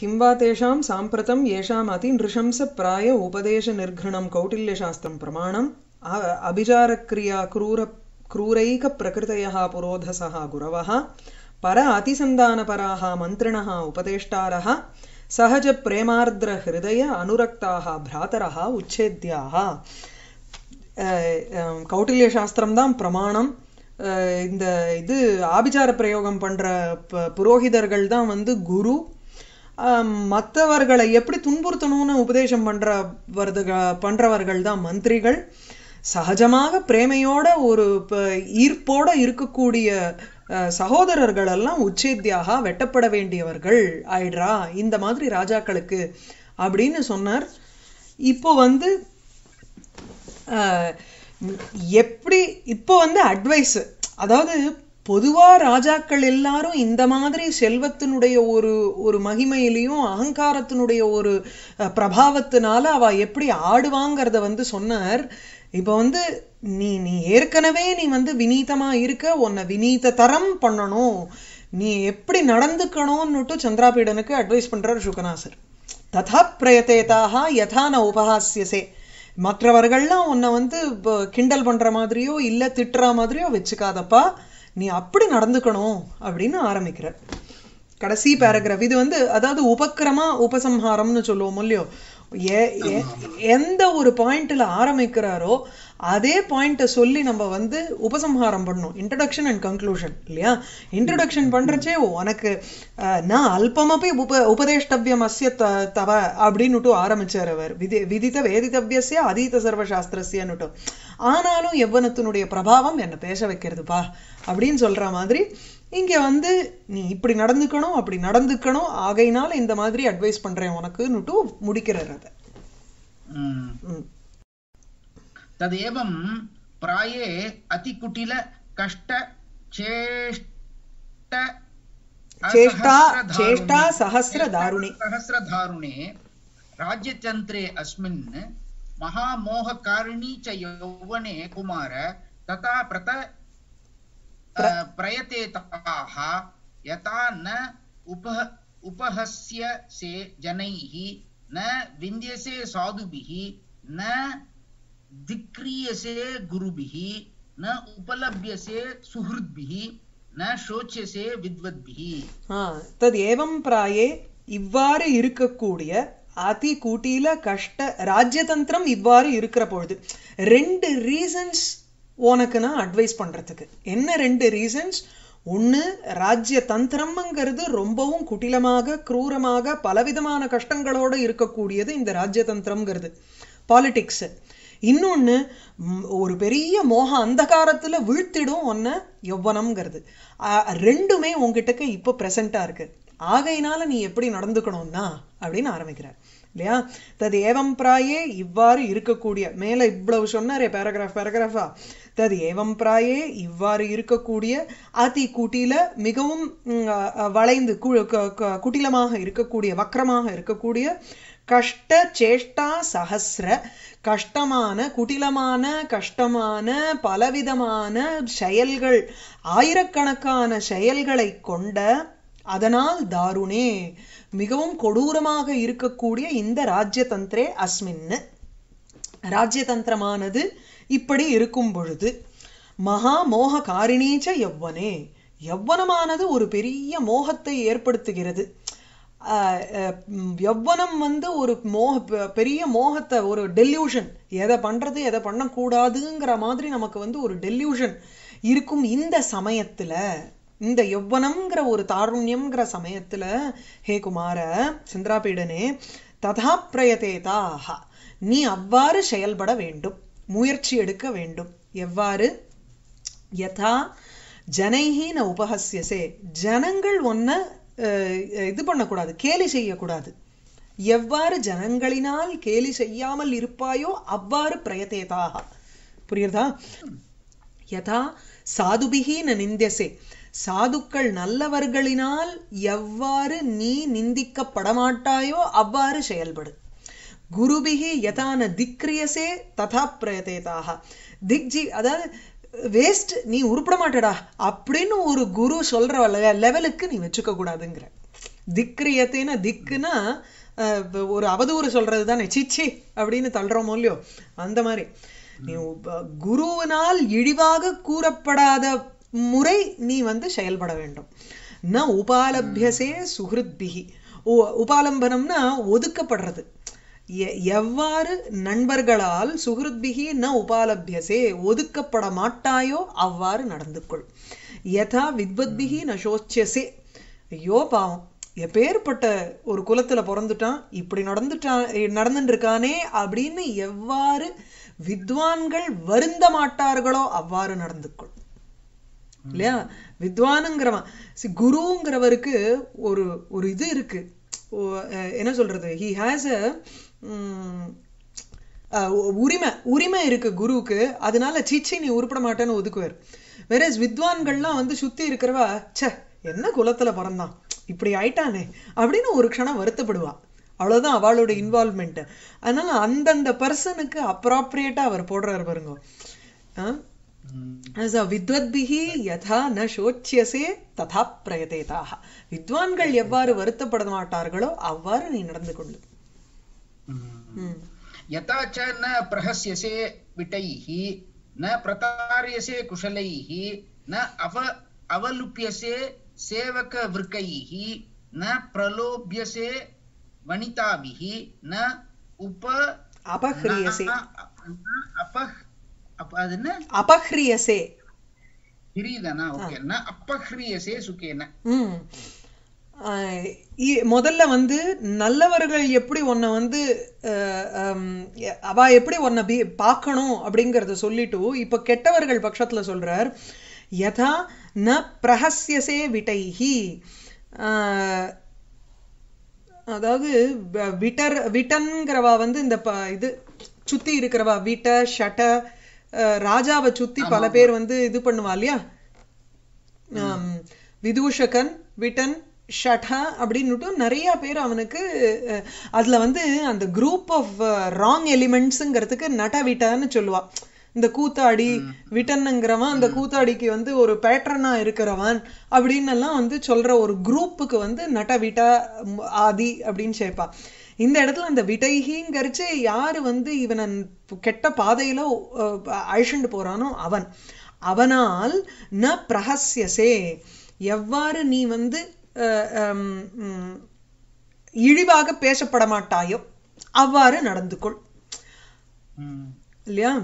किं वा तेषां साम्प्रतं येषाम् अतिनृशंस प्राय उपदेशनिर्घृणं कौटिल्यशास्त्रं प्रमाणम् अभिचारक्रिया क्रूरैकप्रकृतयः पुरोधसः गुरवः पर अतिसन्धानपराः मन्त्रिणः उपदेष्टारः सहजप्रेमार्द्रहृदय अनुरक्ताः भ्रातरः उच्छेद्याः கௌட்டில்யசாஸ்திரம் தான் பிரமாணம். இந்த இது ஆபிசார பிரயோகம் பண்ற புரோகிதர்கள் தான் வந்து குரு. மற்றவர்களை எப்படி துன்புறுத்தணும்னு உபதேசம் பண்றவர்கள் தான் மந்திரிகள். சகஜமாக பிரேமையோட ஒரு ஈர்ப்போட இருக்கக்கூடிய சகோதரர்கள் எல்லாம் உச்சேத்தியாக வெட்டப்பட வேண்டியவர்கள் ஆயிடுறா இந்த மாதிரி ராஜாக்களுக்கு அப்படின்னு சொன்னார். இப்போ வந்து எப்படி இப்போ வந்து அட்வைஸ், அதாவது பொதுவா ராஜாக்கள் எல்லாரும் இந்த மாதிரி செல்வத்தினுடைய ஒரு மகிமையிலையும் அகங்காரத்தினுடைய ஒரு பிரபாவத்தினால அவ எப்படி ஆடுவாங்கிறத வந்து சொன்னார். இப்ப வந்து நீ ஏற்கனவே நீ வந்து வினீதமா இருக்க, உன்னை வினீத தரம் பண்ணணும், நீ எப்படி நடந்துக்கணும்னுட்டு சந்திராபீடனுக்கு அட்வைஸ் பண்றார் சுகநாசர். ததா பிரயத்தேதாக யதா ந உபஹாஸ்யசே, மற்றவர்கள்லாம் உன்னை வந்து கிண்டல் பண்ற மாதிரியோ இல்ல திட்டுற மாதிரியோ வச்சுக்காதப்பா, நீ அப்படி நடந்துக்கணும் அப்படின்னு ஆரம்பிக்கிறார். கடைசி பேராகிராஃப் இது வந்து அதாவது உபக்கிரமா உபசம்ஹாரம்னு சொல்லுவோம் இல்லையோ, எந்த ஒரு பாயிண்ட்ல ஆரம்பிக்கிறாரோ அதே பாயிண்ட சொல்லி நம்ம வந்து உபசம்ஹாரம் பண்ணணும். இன்ட்ரடக்ஷன் அண்ட் கன்க்ளூஷன் இல்லையா? இன்ட்ரடக்ஷன் பண்றச்சே உனக்கு நான் அல்பமப்பி உபதேஷ்டவ்யம் அஸ்ய தவ அப்படின்னுட்டு ஆரம்பிச்சார் அவர். விதித்த வேதித்தவ்யஸ்ய அதீத சர்வசாஸ்திரஸ்யன்னுட்டு. ஆனாலும் யவ்வனத்தினுடைய பிரபாவம் என்ன பேச வைக்கிறதுப்பா அப்படின்னு சொல்ற மாதிரி இங்க வந்து நீ இப்படி நடந்துக்கணும் அப்படி நடந்துக்கணும், ஆகையினால இந்த மாதிரி அட்வைஸ் பண்றேன் உனக்குன்னுட்டு முடிக்கிறார் அதை. तदेवं प्राये अतिकुटिल कष्ट चेष्टा सहस्रदारुणे राज्यतन्त्रे अस्मिन् महामोहकारिणी च यौवने कुमार तथा प्रयतेताः यथा न उपहस्यसे जनैः न विन्द्यसे साधुभिः न दिक्रियसे गुरुभिः न उपलभ्यसे सुहृद्भिः न शोच्यसे विद्वद्भिः. तदेवं प्राये இவ்வாறு இருக்கக்கூடிய அதி குட்டில கஷ்ட ராஜ்யதந்திரம் இவ்வாறு இருக்கிற பொழுது ரெண்டு ரீசன்ஸ் உனக்கு நான் அட்வைஸ் பண்றதுக்கு. என்ன ரெண்டு ரீசன்ஸ்? ஒண்ணு, ராஜ்ய தந்திரம்ங்கிறது ரொம்பவும் குட்டிலமாக குரூரமாக பலவிதமான கஷ்டங்களோட இருக்கக்கூடியது இந்த ராஜ்யதந்திரம்ங்கிறது, பாலிடிக்ஸ். இன்னொன்னு, ஒரு பெரிய மோக அந்தகாரத்துல வீழ்த்திடும் ஒன்ன யௌவனம்ங்கிறது. ரெண்டுமே உங்ககிட்ட இப்ப பிரசண்டா இருக்கு, ஆகையினால நீ எப்படி நடந்துக்கணும்னா அப்படின்னு ஆரம்பிக்கிறார் இல்லையா? தது ஏவம் பிராயே இவ்வாறு இருக்கக்கூடிய, மேல இவ்வளவு சொன்னாரே பேராகிராஃபா, தது ஏவம் பிராயே இவ்வாறு இருக்கக்கூடிய அதி குட்டில மிகவும் வளைந்து குட்டிலமாக இருக்கக்கூடிய வக்ரமாக இருக்கக்கூடிய கஷ்ட சேஷ்டா சஹஸ்ர கஷ்டமான குட்டிலமான கஷ்டமான பலவிதமான செயல்கள், ஆயிரக்கணக்கான செயல்களை கொண்ட, அதனால் தாருணே மிகவும் கொடூரமாக இருக்கக்கூடிய இந்த ராஜ்யதந்திரே அஸ்மின் ராஜ்யதந்திரமானது இப்படி இருக்கும் பொழுது மகா மோக காரிணீச்ச யவ்வனே யவ்வனமானது ஒரு பெரிய மோகத்தை ஏற்படுத்துகிறது. யவ்வனம் வந்து ஒரு பெரிய மோகத்தை, ஒரு டெல்யூஷன், எதை பண்றது எதை பண்ணக்கூடாதுங்கிற மாதிரி நமக்கு வந்து ஒரு டெல்யூஷன் இருக்கும். இந்த சமயத்துல, இந்த யவ்வனம்ங்கிற ஒரு தாருண்யம்ங்கிற சமயத்துல, ஹே குமார சந்திராபீடனே, ததா பிரயதேதாக நீ அவ்வாறு செயல்பட வேண்டும், முயற்சி எடுக்க வேண்டும். எவ்வாறு? யதா ஜனைஹி ந உபஹஸ்யசே, ஜனங்கள் ஒன்ன இது பண்ணக்கூடாது, கேலி செய்யக்கூடாது. எவ்வாறு ஜனங்களினால் கேலி செய்யாமல் இருப்பாயோ அவ்வாறு பிரயதேதாக. புரியுதா? யதா சாதுபிஹி ந நிந்தியசே, சாதுக்கள் நல்லவர்களினால் எவ்வாறு நீ நிந்திக்கப்படமாட்டாயோ அவ்வாறு செயல்படு. குருபிஹி யதா ந திக்ரியசே ததா பிரயதேதாக. திக்ஜி அதாவது வேஸ்ட், நீ உருப்பட மாட்டடா அப்படின்னு ஒரு குரு சொல்ற லெவலுக்கு நீ வச்சுக்க கூடாதுங்கிற. திக்ரியத்தேன திக்குன்னா ஒரு அவதூறு சொல்றது தானே, சிச்சி அப்படின்னு தள்ளுறோமோ இல்லையோ அந்த மாதிரி. நீ குருவினால் இழிவாக கூறப்படாத முறை நீ வந்து செயல்பட வேண்டும். ந உபாலபியசே சுஹிருத்பிஹி. உபாலம்பனம்னா ஒதுக்கப்படுறது. எவ்வாறு நண்பர்களால் சுஹிருத்பிஹி ந உபாலபியசே ஒதுக்கப்பட மாட்டாயோ அவ்வாறு நடந்து கொள். யதா வித்வத்பிஹி ந சோச்சியசே. ஐயோ பாவம், எப்பேற்பட்ட ஒரு குலத்துல பிறந்துட்டான், இப்படி நடந்துட்டு இருக்கானே அப்படின்னு எவ்வாறு வித்வான்கள் வருந்த மாட்டார்களோ அவ்வாறு நடந்து கொள். இல்லையா? வித்வானுங்கிறவன் குருங்கிறவருக்கு ஒரு ஒரு இது இருக்கு, என்ன சொல்றது, ஹி ஹாஸ் உரிமை இருக்கு குருவுக்கு. அதனால சீச்சி நீ உருப்பட மாட்டேன்னு ஒதுக்குவார். வேற வித்வான்கள்லாம் வந்து சுத்தி இருக்கிறவா, சே என்ன குலத்துல பிறந்தான், இப்படி ஆயிட்டானே அப்படின்னு ஒரு க்ஷணம் வருத்தப்படுவா. அவ்வளவுதான் அவளோட இன்வால்வ்மெண்ட். அதனால அந்தந்த பர்சனுக்கு அப்ராப்ரியேட்டா அவர் போடுறாரு பாருங்க. வித்வத்பிஹி யதா ந சோச்சியசே ததா பிரயதேதாக. வித்வான்கள் எவ்வாறு வருத்தப்பட மாட்டார்களோ அவ்வாறு நீ நடந்து கொள்ளு. யதா ச ந பிரஹஸ்யசே விடைஹி ந பிரதார்யசே குஷலைஹி ந அவலுப்யசே சேவக விருக்கைஹி ந பிரலோப்யசே வனிதாபிஹி ந அபஹ்ரியசே அபஹ்ரியசே ஹிரிதனா. ஓகே. ந அபஹ்ரியசே சுகேன. முதல்ல வந்து நல்லவர்கள் எப்படி உன்னை வந்து அவ எப்படி உன்னை பார்க்கணும் அப்படிங்கறத சொல்லிட்டு இப்ப கெட்டவர்கள் பட்சத்துல சொல்றார். யதா ந பிரஹஸ்யசே விடைஹி. அதாவது விட்டன்கிறவா வந்து இந்த இது சுத்தி இருக்கிறவா, விட்ட ஷட்ட ராஜாவை சுத்தி பல பேர் வந்து இது பண்ணுவா இல்லையா, விதூஷகன் விட்டன் ஷட்டா அப்படின்னுட்டு நிறைய பேர் அவனுக்கு. அதுல வந்து அந்த குரூப் ஆஃப் ராங் எலிமெண்ட்ஸுங்கிறதுக்கு நட்டவிட்டான்னு சொல்லுவா. இந்த கூத்தாடி விட்டன்னுங்கிறவன் அந்த கூத்தாடிக்கு வந்து ஒரு பேட்டர்னா இருக்கிறவன் அப்படின்னு எல்லாம் வந்து சொல்ற ஒரு குரூப்புக்கு வந்து நட்டவிட்டா ஆதி அப்படின்னு சேர்ப்பா. இந்த இடத்துல அந்த விடைகிங்கிறச்சு யாரு வந்து இவனை கெட்ட பாதையில அழிச்சுண்டு போறானோ அவனால் ந பிரஹஸ்யசே எவ்வாறு நீ வந்து இழிவாக பேசப்பட மாட்டாயோ அவ்வாறு நடந்து கொள். இல்லையா?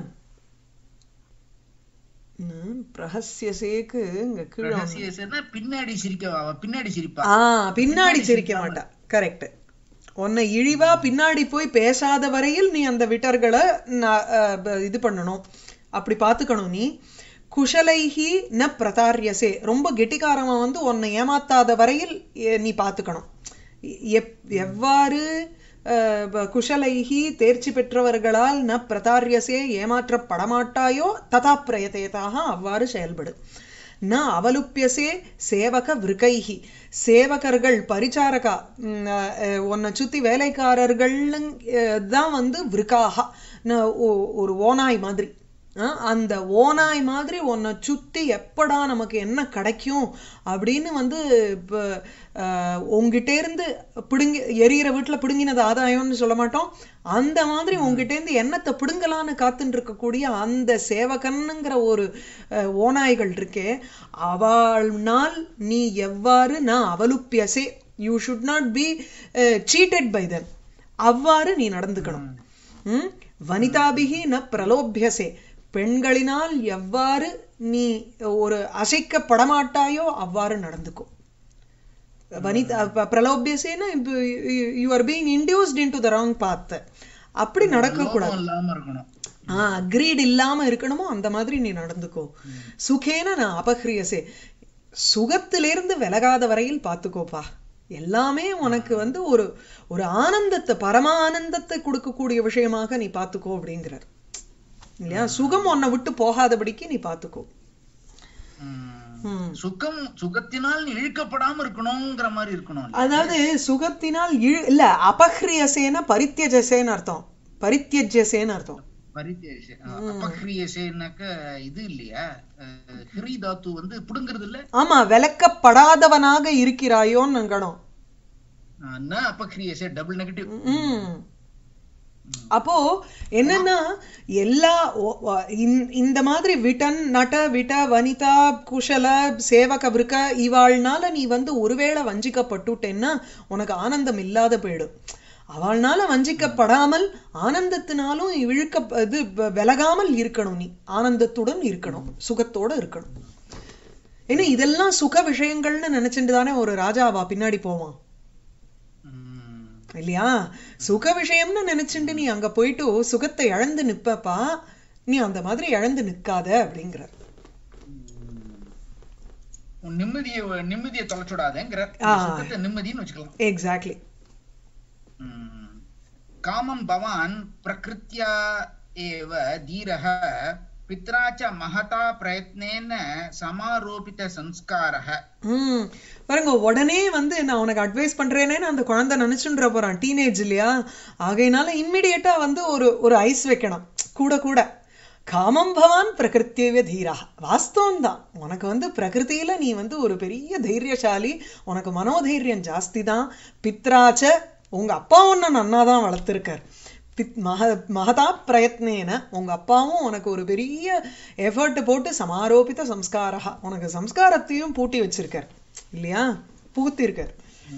பிரஹஸ்யசேக்கு பின்னாடி சிரிப்பா. பின்னாடி சிரிக்க மாட்டா. கரெக்ட். உன்னை இழிவா பின்னாடி போய் பேசாத வரையில் நீ அந்த விட்டர்களை இது பண்ணணும், அப்படி பாத்துக்கணும். நீ குஷலைஹி ந பிரதார்யசே, ரொம்ப கெட்டிக்காரமா வந்து உன்னை ஏமாத்தாத வரையில் நீ பாத்துக்கணும். எவ்வாறு குஷலைஹி தேர்ச்சி பெற்றவர்களால் ந பிரதார்யசே ஏமாற்றப்படமாட்டாயோ ததா பிரயதேதாக அவ்வாறு செயல்படு. ந அவலுப்யசே சேவக விருக்கைஹி, சேவகர்கள் பரிச்சாரகா உன்னை சுத்தி வேலைக்காரர்கள் தான் வந்து விருக்காக ஒரு ஓனாய் மாதிரி. அந்த ஓனாய் மாதிரி உன்னை சுத்தி எப்படா நமக்கு என்ன கிடைக்கும் அப்படின்னு வந்து உங்ககிட்ட இருந்து பிடுங்கி எரியிற வீட்டுல பிடுங்கினது ஆதாயம்னு சொல்ல மாட்டோம், அந்த மாதிரி உங்ககிட்ட இருந்து எண்ணத்தை பிடுங்கலான்னு காத்துட்டு இருக்கக்கூடிய அந்த சேவகன்னுங்கிற ஒரு ஓநாய்கள் இருக்கே, அவள்னால் நீ எவ்வாறு நான் அவலுப்பியசே, you should not be seated by them, அவ்வாறு நீ நடந்துக்கணும். வனிதாபிகி ந பிரலோபியசே, பெண்களினால் எவ்வாறு நீ ஒரு அசைக்கப்படமாட்டாயோ அவ்வாறு நடந்துக்கும். பிரலோபியசேனா you are being induced into the wrong path, அப்படி நடக்க கூடாது. அக்ரீட் இல்லாம இருக்கணுமோ அந்த மாதிரி நீ நடந்துக்கோ. சுகேன நான் அபஹ்ரியசே, சுகத்திலிருந்து விலகாத வரையில் பார்த்துக்கோப்பா. எல்லாமே உனக்கு வந்து ஒரு ஒரு ஆனந்தத்தை, பரமானந்தத்தை கொடுக்கக்கூடிய விஷயமாக நீ பார்த்துக்கோ அப்படிங்கிறார் இல்லையா? சுகம் உன்னை விட்டு போகாதபடிக்கு நீ பார்த்துக்கோ. சுகத்தினால் இழுக்கப்படாம இருக்கணும்ங்கிற மாதிரி இருக்கணும். அதாவது சுகத்தினால் இல்ல, அபஹ்ரியசேன பரித்யஜசேன்னு அர்த்தம், பரித்யஜ்யசேன்னு அர்த்தம். இது இல்லையா, ஹிரி தாத்து வந்து புடுங்கிறது இல்ல. ஆமா, விலக்கப்படாதவனாக இருக்கிறாயோன்னு கணம். ந அபக்ரியசே டபுள் நெகட்டிவ். அப்போ என்னன்னா எல்லா இந்த மாதிரி விட்டன் நட விட வனிதா குஷல சேவக விருக்க இவாள்னால நீ வந்து ஒருவேளை வஞ்சிக்கப்பட்டுட்டேன்னா உனக்கு ஆனந்தம் இல்லாத போயிடும். அவள்னால வஞ்சிக்கப்படாமல் ஆனந்தத்தினாலும் இது விலகாமல் இருக்கணும். நீ ஆனந்தத்துடன் இருக்கணும், சுகத்தோட இருக்கணும். ஏன்னா இதெல்லாம் சுக விஷயங்கள்னு நினைச்சுட்டு தானே ஒரு ராஜாவா பின்னாடி போவான் இல்லையா? சுக விஷயம்னு நினைச்சுட்டு நீ அங்க போயிட்டு சுகத்தை இழந்து நிப்பப்பா, நீ அந்த மாதிரி இழந்து நிக்காத அப்படிங்கிற. நிம்மதியை தொலைச்சுடாதேங்கிற, நிம்மதின்னு வச்சுக்கலாம். எக்ஸாக்ட்லி. காமம் பவான் பிரகிருத்யா ஏவ தீரஹ பித்ரா ச மஹதா பிரயத்னேன சமாரோபித சம்ஸ்காரஹ. பாருங்க, உடனே வந்து நான் உனக்கு அட்வைஸ் பண்றேனே அந்த குழந்தை நினைச்சுன்ற போறான், டீனேஜ் இல்லையா? ஆகையினால இம்மிடியேட்டா வந்து ஒரு ஐஸ் வைக்கணும் கூட கூட. காமம் பவான் பிரகிருத்தியவே தீரா, வாஸ்தவம் தான். உனக்கு வந்து பிரகிருதியில நீ வந்து ஒரு பெரிய தைரியசாலி, உனக்கு மனோதைரியம் ஜாஸ்தி தான். பித்ராச்ச, உங்க அப்பா உன்னை நன்னாதான் வளர்த்திருக்கார். மகதா பிரயத்னேன, உங்க அப்பாவும் உனக்கு ஒரு பெரிய எஃபர்ட் போட்டு சமாரோபித சம்ஸ்காரா, உனக்கு சம்ஸ்காரத்தையும் பூட்டி வச்சிருக்கார் இல்லையா? புகுத்திருக்கார்.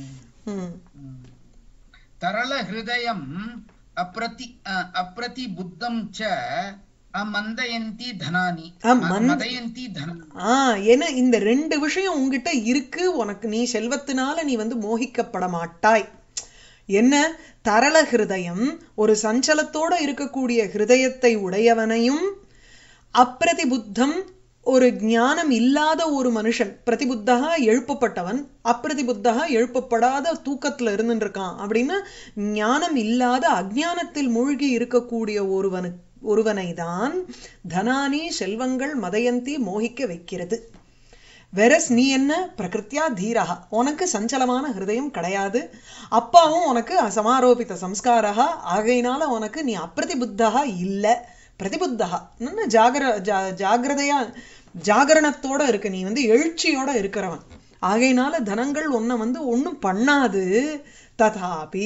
தரள ஹிருதயம் அப்ரதி புத்தம் ச மந்தயந்தி தனானி மதயந்தி தனானி. ஏன்னா இந்த ரெண்டு விஷயம் உங்ககிட்ட இருக்கு. உனக்கு நீ செல்வத்தினால நீ வந்து மோகிக்கப்பட மாட்டாய். என்ன? தரள ஹிருதயம், ஒரு சஞ்சலத்தோட இருக்கக்கூடிய ஹிருதயத்தை உடையவனையும், அப்பிரதிபுத்தம், ஒரு ஞானம் இல்லாத ஒரு மனுஷன். பிரதிபுத்தகா எழுப்பப்பட்டவன், அப்பிரதிபுத்தகா எழுப்பப்படாத தூக்கத்துல இருந்துட்டு இருக்கான் அப்படின்னா ஞானம் இல்லாத அஜ்ஞானத்தில் மூழ்கி இருக்கக்கூடிய ஒருவனை தான் தனானி செல்வங்கள் மதயந்தி மோகிக்க வைக்கிறது. வெரஸ் நீ என்ன? பிரகிருத்தியா தீரஹா, உனக்கு சஞ்சலமான ஹிருதயம் கிடையாது. அப்பாவும் உனக்கு சமாரோபித்த சம்ஸ்காரா, ஆகையினால உனக்கு நீ அப்பிரதிபுத்தகா இல்ல, பிரதிபுத்தகா. ஜாகிரதையா ஜாகரணத்தோட இருக்க, நீ வந்து எழுச்சியோட இருக்கிறவன். ஆகையினால தனங்கள் உன்னை வந்து ஒன்னும் பண்ணாது. ததாபி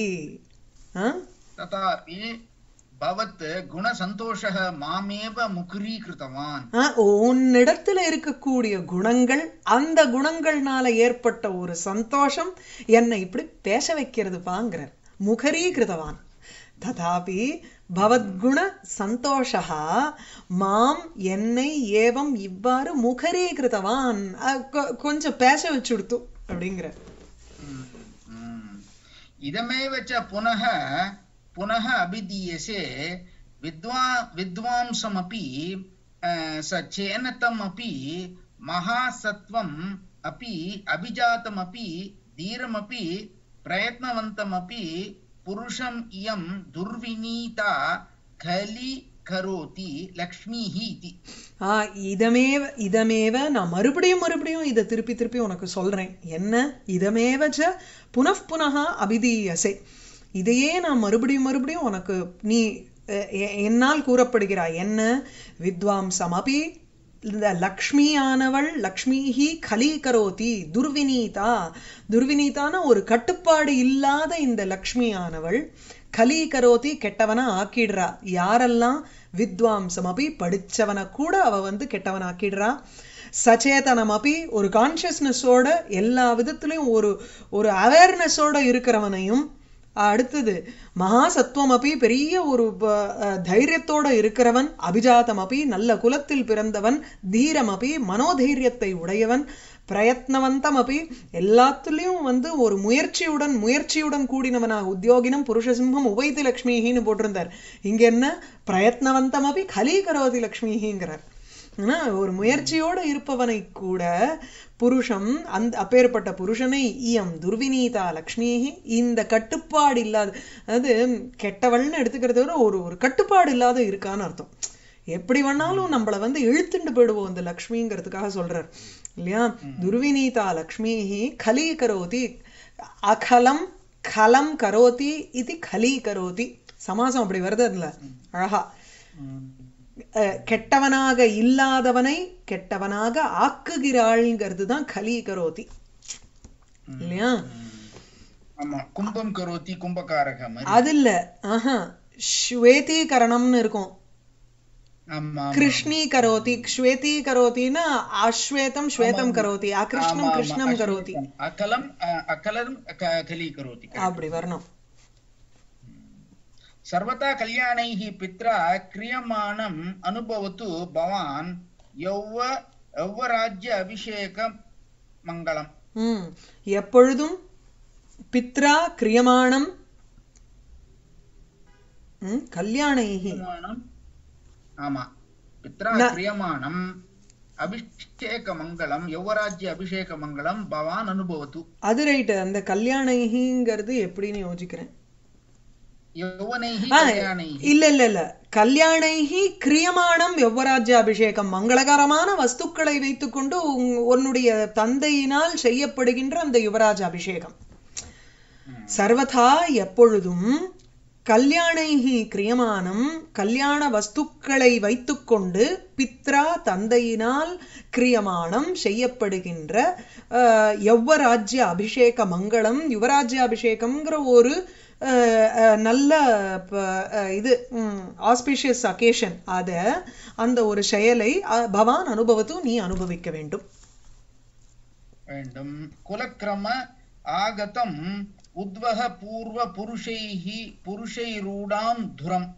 பவத் குண சந்தோஷः மாமேவ முகுரீகிருதவான். உன்னிடத்துல இருக்கக்கூடிய குணங்கள், அந்த குணங்கள்னால ஏற்பட்ட ஒரு சந்தோஷம் என்னை இப்படி பேச வைக்கிறது பாங்கிறார். முகரீகிருதவான். ததாபி பவத்குண சந்தோஷா மாம், என்னை ஏவம் இவ்வாறு முகரீகிருதவான், கொஞ்சம் பேச வச்சுடுத்து அப்படிங்கிற. இதமேவச்ச புனः पुनः अभिधीयसे विद्वांसमपि सचेनतमपि महासत्वम् अपि अभिजातमपि धीरमपि प्रयत्नवन्तमपि पुरुषम् इयं दुर्विनीता खलि करोति लक्ष्मीः इति. இதமேவ நான் மறுபடியும் இதை திருப்பி உனக்கு சொல்றேன். என்ன? இதமேவச்ச புனః புனः அபிதீயசே, இதையே நான் மறுபடியும் உனக்கு நீ என்னால் கூறப்படுகிறாய். என்ன? வித்வாம்சமபி, இந்த லக்ஷ்மியானவள், லக்ஷ்மிஹி கலீகரோதி துர்வினீதா, துர்வினீதான ஒரு கட்டுப்பாடு இல்லாத இந்த லக்ஷ்மியானவள் கலீகரோதி, கெட்டவனா ஆக்கிடுறா. யாரெல்லாம்? வித்வாம்சமபி, படிச்சவனை கூட அவ வந்து கெட்டவன் ஆக்கிடுறா. சச்சேதனம் அப்படி, ஒரு கான்சியஸ்னஸோட எல்லா விதத்திலையும் ஒரு அவேர்னஸோட இருக்கிறவனையும். அடுத்தது மகாசத்துவம் அப்படி, பெரிய ஒரு தைரியத்தோட இருக்கிறவன். அபிஜாத்தம் அப்படி, நல்ல குலத்தில் பிறந்தவன். தீரம் அப்படி, மனோதைரியத்தை உடையவன். பிரயத்னவந்தம் அப்படி, எல்லாத்துலயும் வந்து ஒரு முயற்சியுடன் கூடினவனாக. உத்தியோகினம் புருஷசிம்ஹம் உபைதி லக்ஷ்மிஹின்னு போட்டிருந்தார். இங்க என்ன? பிரயத்னவந்தம் அப்படி கலீகரோதி லக்ஷ்மிஹிங்கிறார். ஒரு முயற்சியோட இருப்பவனை கூட புருஷம், அந்த அப்பேற்பட்ட புருஷனை இயம் துர்வினீதா லக்ஷ்மி, இந்த கட்டுப்பாடு இல்லாத, அதாவது கெட்டவள்னு எடுத்துக்கிறத விட ஒரு கட்டுப்பாடு இல்லாத இருக்கான்னு அர்த்தம். எப்படி வேணாலும் நம்மளை வந்து இழுத்துட்டு போயிடுவோம் இந்த லக்ஷ்மிங்கிறதுக்காக சொல்றார் இல்லையா? துர்வினீதா லக்ஷ்மி கலீ கரோதி, அகலம் கலம் கரோதி இது கலீ கரோதி. சமாசம் அப்படி வருது அதுல அழகா. கெட்டவனாக இல்லாதவனை கெட்டவனாக ஆக்குகிறாள்ங்கிறது தான் கலீகரோதி இல்லையா? ஆமா கும்பம் கரோதி கும்பகாரக மாதிரி. அது இல்ல, ஸ்வேதீகரணம்னு இருக்கும். ஆமா கிருஷ்ணி கரோதி, ஸ்வேதி கரோத்தின்னா அஸ்வேதம் ஸ்வேதம் கரோதி, அகிருஷ்ணம் கிருஷ்ணம் கரோதி, அகலம் அகலம் கலி கரோதி. அப்படி வரணும். सर्वथा कल्याणैः पित्रा क्रियमाणम् अनुभवतु भवान् यौवराज्य अभिषेक मङ्गलम्. எப்பொழுதும் பித்ரா கிரியமாணம் கல்யாணைஹி. ஆமா பித்ரா கிரியமாணம் அபிஷேக மங்களம் யௌவராஜ்ய அபிஷேக மங்களம் பவான் அனுபவத்து. அது ரைட். அந்த கல்யாணைஹிங்கிறது எப்படின்னு யோசிக்கிறேன். இல்ல இல்ல இல்ல, கல்யாணைஹி கிரியமாணம் யௌவராஜ்ய அபிஷேகம், மங்களகரமான வஸ்துக்களை வைத்துக்கொண்டு உன்னுடைய தந்தையினால் செய்யப்படுகின்ற அந்த யுவராஜ அபிஷேகம். சர்வதா எப்பொழுதும், கல்யாணைஹி கிரியமானம் கல்யாண வஸ்துக்களை வைத்துக்கொண்டு, பித்ரா தந்தையினால் கிரியமானம் செய்யப்படுகின்ற யௌவராஜ்ய அபிஷேக மங்களம், யுவராஜ்ய அபிஷேகம்ங்கிற ஒரு நல்ல இது ஆஸ்பிஷியஸ் அகேஷன், அத அந்த ஒரு செயலை பவான் அனுபவத்து, நீ அனுபவிக்க வேண்டும். குலக்ரம ஆகதம் உத்வஹ பூர்வ புருஷைஹி புருஷைரூடாம் துரம்.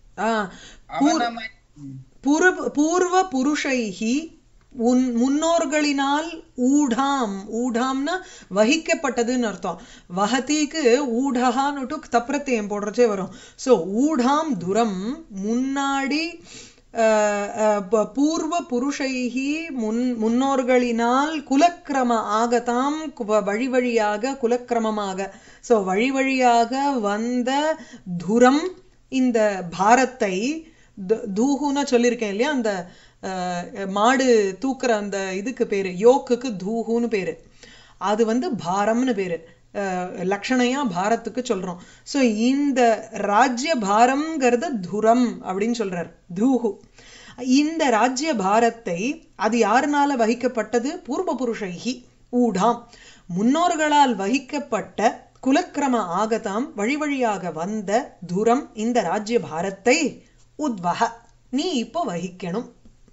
பூர்வ புருஷைஹி முன்னோர்களினால், ஊடாம் ஊடாம்னா வகிக்கப்பட்டதுன்னு அர்த்தம். வஹதிக்கு ஊடஹான்னு தப்ரத்தையும் போடுறச்சே வரும். ஸோ ஊடாம் துரம் முன்னாடி, பூர்வ புருஷைஹி முன்னோர்களினால், குலக்கிரம ஆகதாம் வழி வழியாக, குலக்கிரமமாக, ஸோ வழி வழியாக வந்த துரம் இந்த பாரத்தை, தூஹுன்னு சொல்லியிருக்கேன் இல்லையா, அந்த மாடு தூக்குற அந்த இதுக்கு பேரு யோக்குக்கு தூஹுன்னு பேரு, அது பாரம்னு பேரு, லக்ஷணையா பாரத்துக்கு சொல்றோம். சோ இந்த ராஜ்ய பாரம்ங்கிறத துரம் அப்படின்னு சொல்றார், தூஹு. இந்த ராஜ்ய பாரத்தை அது யாருனால வகிக்கப்பட்டது? பூர்வ புருஷைஹி ஊடாம், முன்னோர்களால் வகிக்கப்பட்ட, குலக்கிரம ஆகதாம் வழி வழியாக வந்த துரம் இந்த ராஜ்ய பாரத்தை, உத்வஹ நீ இப்போ வகிக்கணும்.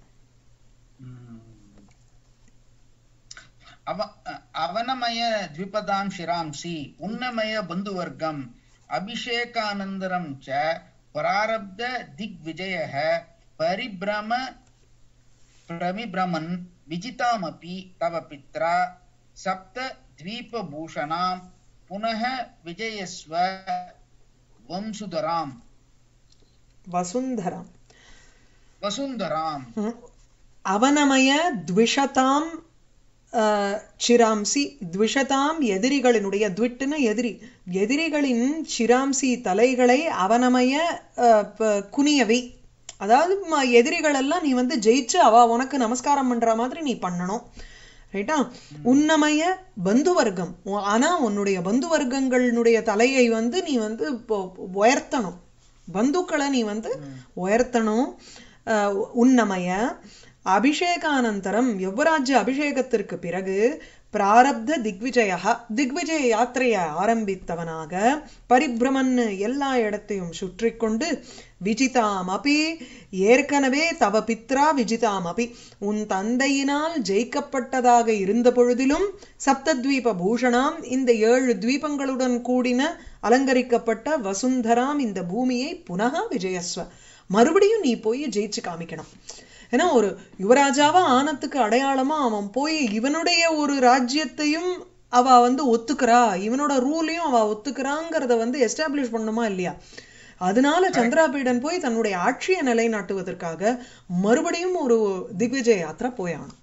அவனமய த்விபதாம் ஷிராம்சி உன்னமய பந்துவர்க்கம் அபிஷேகானந்தரம் ச பிராரப்த திக்விஜயः பரிப்ரம பிரமிப்ரமன் விஜிதாமபி தவ பித்ரா சப்த த்வீபபூஷணாம் புனः விஜயஸ்வ வம்சுதராம் வசுந்தராம் வசுந்தராம். அவனமய த்விஷதாம் சிராம்சி, த்விஷதாம் எதிரிகளினுடைய, த்விட்டுன எதிரி, எதிரிகளின் சிராம்சி தலைகளை அவனமய குனியவை, அதாவது எதிரிகள் எல்லாம் நீ ஜெயிச்சு அவ உனக்கு நமஸ்காரம் பண்ற மாதிரி நீ பண்ணணும். ரைட்டா? உன்னமய பந்துவர்க்கம், ஆனா உன்னுடைய பந்துவர்க்கங்களுடைய தலையை நீ உயர்த்தணும், பந்துக்களை நீ உயர்த்தணும். உன்னமய அபிஷேகானந்தரம் யுவராஜ்ய அபிஷேகத்திற்கு பிறகு பிராரப்த திக்விஜய, திக்விஜய யாத்திரையை ஆரம்பித்தவனாக, பரிபிரமன் எல்லா இடத்தையும் சுற்றி கொண்டு, விஜிதாம் அபி ஏற்கனவே தவ பித்ரா விஜிதாம் அபி உன் தந்தையினால் ஜெயிக்கப்பட்டதாக இருந்த பொழுதிலும், சப்தத்வீப பூஷணாம் இந்த 7 தீபங்களுடன் கூடின அலங்கரிக்கப்பட்ட வசுந்தராம் இந்த பூமியை புனக விஜயஸ்வ மறுபடியும் நீ போய் ஜெயிச்சு காமிக்கணும். ஏன்னா ஒரு யுவராஜாவா ஆனத்துக்கு அடையாளமா அவன் போய் இவனுடைய ஒரு ராஜ்யத்தையும் அவ ஒத்துக்கிறா, இவனோட ரூலையும் அவ ஒத்துக்கிறாங்கிறத எஸ்டாப்ளிஷ் பண்ணுமா இல்லையா? அதனால சந்திராபீடன் போய் தன்னுடைய ஆட்சியை நிலைநாட்டுவதற்காக மறுபடியும் ஒரு திக்விஜய யாத்திரை போயானும்.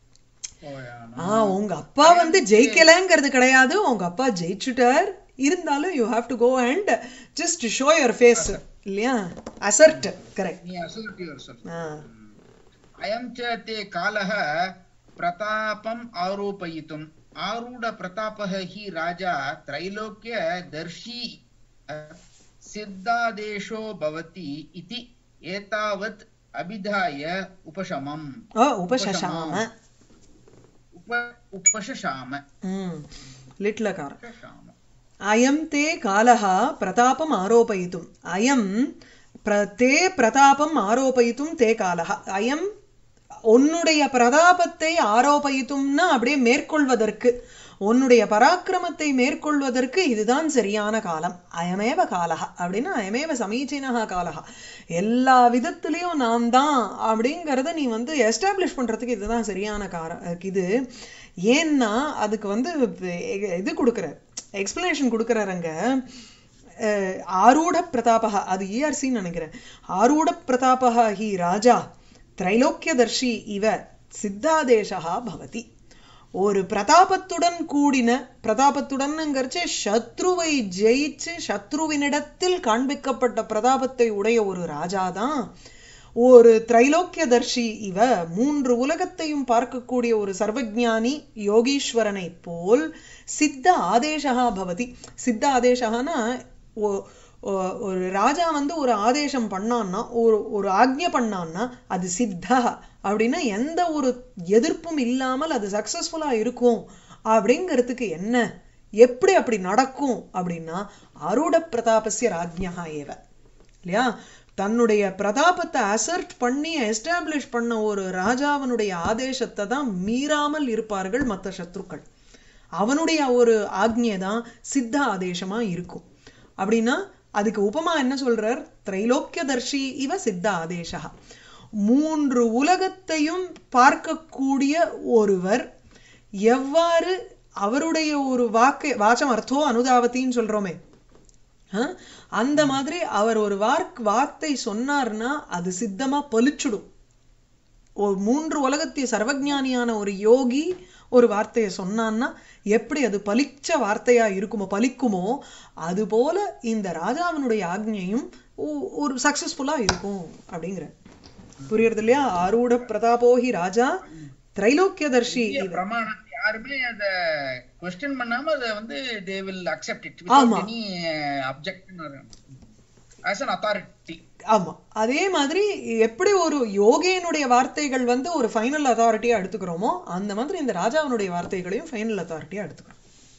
உங்க அப்பா ஜெயிக்கலங்கிறது கிடையாது, உங்க அப்பா ஜெயிச்சுட்டார், இருந்தாலும் you have to go and just show your face இல்லையா, அசர்ட். கரெக்ட். अयं च ते कालः प्रतापम् आरोपयितुम् आरूढ प्रतापः हि राजा त्रैलोक्य दर्शी सिद्धादेशो भवति इति एतावत् अभिधाय उपशमम् उपशशाम उपशशाम लिट्लकार அயம் தே காலஹா பிரதாபம் ஆரோபயித்தும் அயம் தே பிரதாபம் ஆரோபயித்தும் தே காலஹா அயம் உன்னுடைய பிரதாபத்தை ஆரோபயித்தும்னா அப்படியே மேற்கொள்வதற்கு உன்னுடைய பராக்கிரமத்தை மேற்கொள்வதற்கு இதுதான் சரியான காலம் அயமேவ காலஹா அப்படின்னா அயமேவ சமீச்சீனஹா காலஹா எல்லா விதத்திலையும் நான் தான் அப்படிங்கிறத நீ வந்து எஸ்டாப்ளிஷ் பண்றதுக்கு இதுதான் சரியான இது ஏன்னா அதுக்கு வந்து இது கொடுக்குற எக்ஸ்பிளனேஷன் கொடுக்குறாருங்க ஆரூட பிரதாபா அது ERCன்னு நினைக்கிறேன் ஆரூட பிரதாபா ஹி ராஜா திரைலோக்கியதர்ஷி இவ சித்தாதேசா பவதி ஒரு பிரதாபத்துடன் கூடின பிரதாபத்துடன்ங்கிறச்சு சத்ருவை ஜெயிச்சு சத்ருவினிடத்தில் காண்பிக்கப்பட்ட பிரதாபத்தை உடைய ஒரு ராஜாதான் ஒரு திரைலோக்கியதர்ஷி இவ மூன்று உலகத்தையும் பார்க்கக்கூடிய ஒரு சர்வஜானி யோகீஸ்வரனை போல் சித்த ஆதேசா பவதி சித்த ஆதேசகானா ஒரு ராஜா வந்து ஒரு ஆதேசம் பண்ணான்னா ஒரு ஆக்ஞை பண்ணான்னா அது சித்தா அப்படின்னா எந்த ஒரு எதிர்ப்பும் இல்லாமல் அது சக்சஸ்ஃபுல்லா இருக்கும் அப்படிங்கிறதுக்கு என்ன எப்படி அப்படி நடக்கும் அப்படின்னா ஆரூட பிரதாபஸ்ய ராஜ்ஞா ஏவ இல்லையா தன்னுடைய பிரதாபத்தை அசர்ட் பண்ணி எஸ்டாப்ளிஷ் பண்ண ஒரு ராஜாவனுடைய ஆதேசத்தை தான் மீறாமல் இருப்பார்கள் மற்ற சத்ருக்கள் அவனுடைய ஒரு ஆக்ஞை தான் சித்த ஆதேசமா இருக்கும் அப்படின்னா அதுக்கு உபமா என்ன சொல்றார் திரைலோக்கியதர்ஷி இவ சித்த ஆதேசா மூன்று உலகத்தையும் பார்க்கக்கூடிய ஒருவர் எவ்வாறு அவருடைய ஒரு வாச்சம் அர்த்தோ அனுதாவத்தின்னு சொல்றோமே அந்த மாதிரி அவர் ஒரு வார்த்தை சொன்னார்னா அது சித்தமா பலிச்சுடும் மூன்று உலகத்திய சர்வஜானியான ஒரு யோகி ஒரு வார்த்தையை சொன்னான்னா எப்படி அது பலிச்ச வார்த்தையா இருக்குமோ பலிக்குமோ அது போல இந்த ராஜாவினுடைய ஆக்ஞையும் ஒரு சக்சஸ்ஃபுல்லா இருக்கும் அப்படிங்கிற புரியுறது இல்லையா ஆரூட பிரதாபோஹி ராஜா திரைலோக்கியதர்ஷி பிரமாணம் யாருமே அத क्वेश्चन பண்ணாம அத வந்து they will accept it without any objection or as an authority ஆமா அதே மாதிரி எப்படி ஒரு யோகியனுடைய வார்த்தைகள் வந்து ஒரு ஃபைனல் அத்தாரிட்டியா எடுத்துக்கிறோமோ அந்த மாதிரி இந்த ராஜாவினுடைய வார்த்தைகளையும் ஃபைனல் அத்தாரிட்டியா எடுத்துக்கிறோம்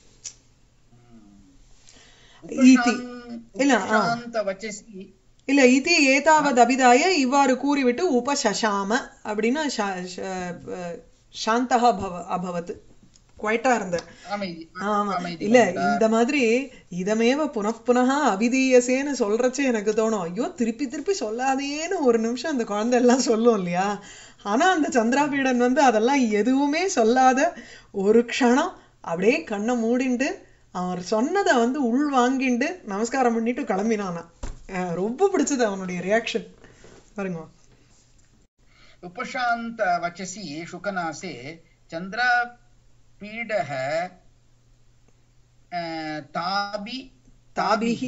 இல்ல இதி ஏதாவது அபிதாய இவ்வாறு கூறிவிட்டு உபசசாம அப்படின்னா சாந்தஹா அபவத் குவைட்டா இருந்தார் இல்ல இந்த மாதிரி இதமேவ புனః அபிதீயசேன்னு சொல்றச்சு எனக்கு தோணும் ஐயோ திருப்பி திருப்பி சொல்லாதேன்னு ஒரு நிமிஷம் அந்த குழந்தை எல்லாம் சொல்லும் இல்லையா ஆனா அந்த சந்திராபீடன் வந்து அதெல்லாம் எதுவுமே சொல்லாத ஒரு க்ஷணம் அப்படியே கண்ணை மூடிண்டு அவர் சொன்னதை வந்து உள் வாங்கிண்டு நமஸ்காரம் பண்ணிட்டு கிளம்பினானா ரொம்ப பிடிச்சது அவனுடைய ரியாக்ஷன் பாருங்க உபசாந்த வச்சசி சுகநாசே சந்திரா पीडः ताभिः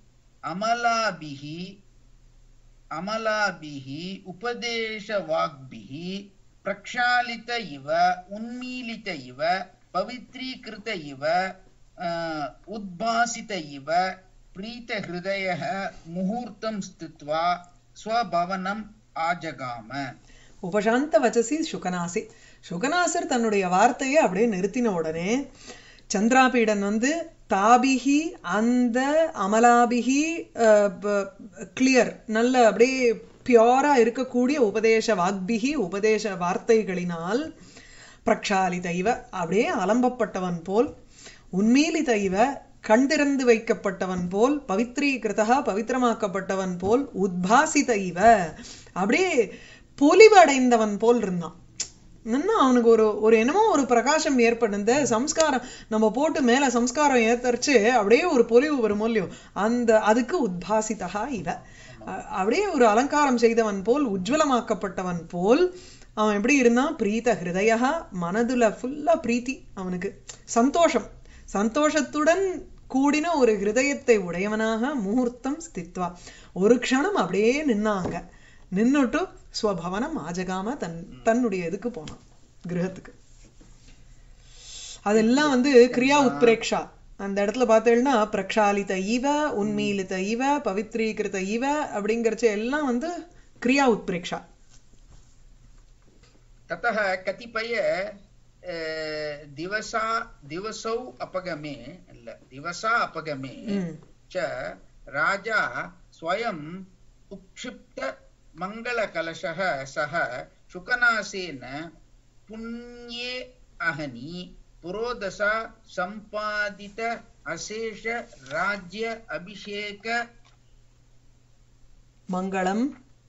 अमलाभिः उपदेशवाग्भिः प्रक्षालित इव उन्मीलित इव पवित्रीकृत इव उद्भासित इव प्रीतहृदयः मुहूर्तं स्थित्वा स्वभवनम् आजगाम உபசாந்த வச்சசி சுகநாசி சுகநாசர் தன்னுடைய வார்த்தையை அப்படியே நிறுத்தின உடனே சந்திராபீடன் வந்து தாபிகி அந்த அமலாபிகி கிளியர் நல்ல அப்படியே பியூரா இருக்கக்கூடிய உபதேச வாக்பிகி உபதேச வார்த்தைகளினால் பிரக்ஷாலித இவ அப்படியே அலம்பப்பட்டவன் போல் உன்மீலித இவ கண்டிருந்து வைக்கப்பட்டவன் போல் பவித்ரீகிருதா பவித்திரமாக்கப்பட்டவன் போல் உத்பாசித இவ அப்படியே பொலிவடைந்தவன் போல் இருந்தான் அவனுக்கு ஒரு என்னமோ ஒரு பிரகாசம் ஏற்படுந்த சம்ஸ்காரம் நம்ம போட்டு மேல சம்ஸ்காரம் ஏத்தரிச்சு அப்படியே ஒரு பொலிவு வரும் இல்லையோ அந்த அதுக்கு உத்பாசிதா இவ அப்படியே ஒரு அலங்காரம் செய்தவன் போல் உஜ்வலமாக்கப்பட்டவன் போல் அவன் எப்படி இருந்தான் பிரீத ஹிருதயா மனதுல ஃபுல்லா பிரீத்தி அவனுக்கு சந்தோஷத்துடன் கூடின ஒரு ஹிருதயத்தை உடையவனாக முகூர்த்தம் ஸ்தித்வா ஒரு க்ஷணம் அப்படியே நின்னாங்க நின்னுட்டு ஸ்வபவனம் ஆஜகாம தன்னுடைய இதுக்கு போனான் கிரகத்துக்கு அதெல்லாம் வந்து கிரியா உத்பிரேக்ஷா அந்த இடத்துல பார்த்தேன்னா பிரக்ஷாலித இவ உன்மீலித இவ பவித்ரீகிருத இவ அப்படிங்கறச்ச எல்லாம் வந்து கிரியா உத்பிரேக்ஷா ततः कतिपय दिवसौ अपगमे दिवसा अपगमे च राजा स्वयं उक्षिप्त मंगलकलशः सह शुकनासेन पुण्ये अहनि पुरोदसा संपादित अशेष राज्य अभिषेक मंगलम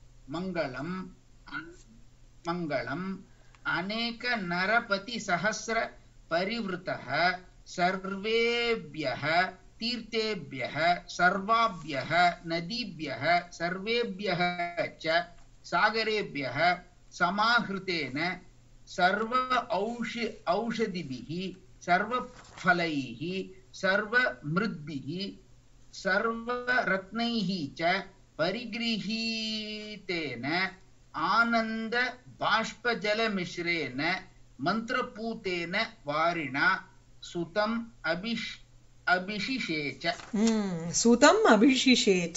अनेक नरपति सहस्र परिवृतः सर्वेभ्यः तीर्थेभ्यः सर्वाभ्यः नदीभ्यः सर्वेभ्यः च सागरेभ्यः समाहृतेन सर्व औषधिभिः सर्वफलैः सर्वमृद्भिः सर्वरत्नैः च परिगृहीतेन आनंद बाष्पजलमिश्रेण मंत्रपूतेन वारिणा सुतम अभिषिषेच सुतम अभिषिषेच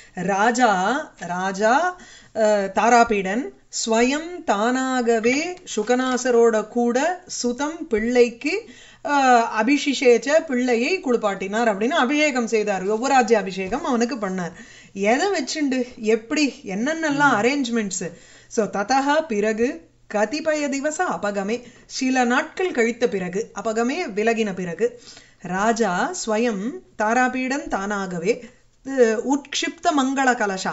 ராஜா தாராபீடன் ஸ்வயம் தானாகவே சுகநாசரோட கூட சுதம் பிள்ளைக்கு அபிஷிஷேச்ச பிள்ளையை குளிப்பாட்டினார் அப்படின்னு அபிஷேகம் செய்தார். யுவராஜ்ய அபிஷேகம் அவனுக்கு பண்ணார். எதை வச்சுண்டு எப்படி என்னென்னலாம் அரேஞ்ச்மெண்ட்ஸ். ஸோ ததா பிறகு கதிபய திவச அபகமே சில நாட்கள் கழித்த பிறகு அபகமே விலகின பிறகு ராஜா ஸ்வயம் தாராபீடன் தானாகவே உட்க்ஷிப்த மங்கள கலசா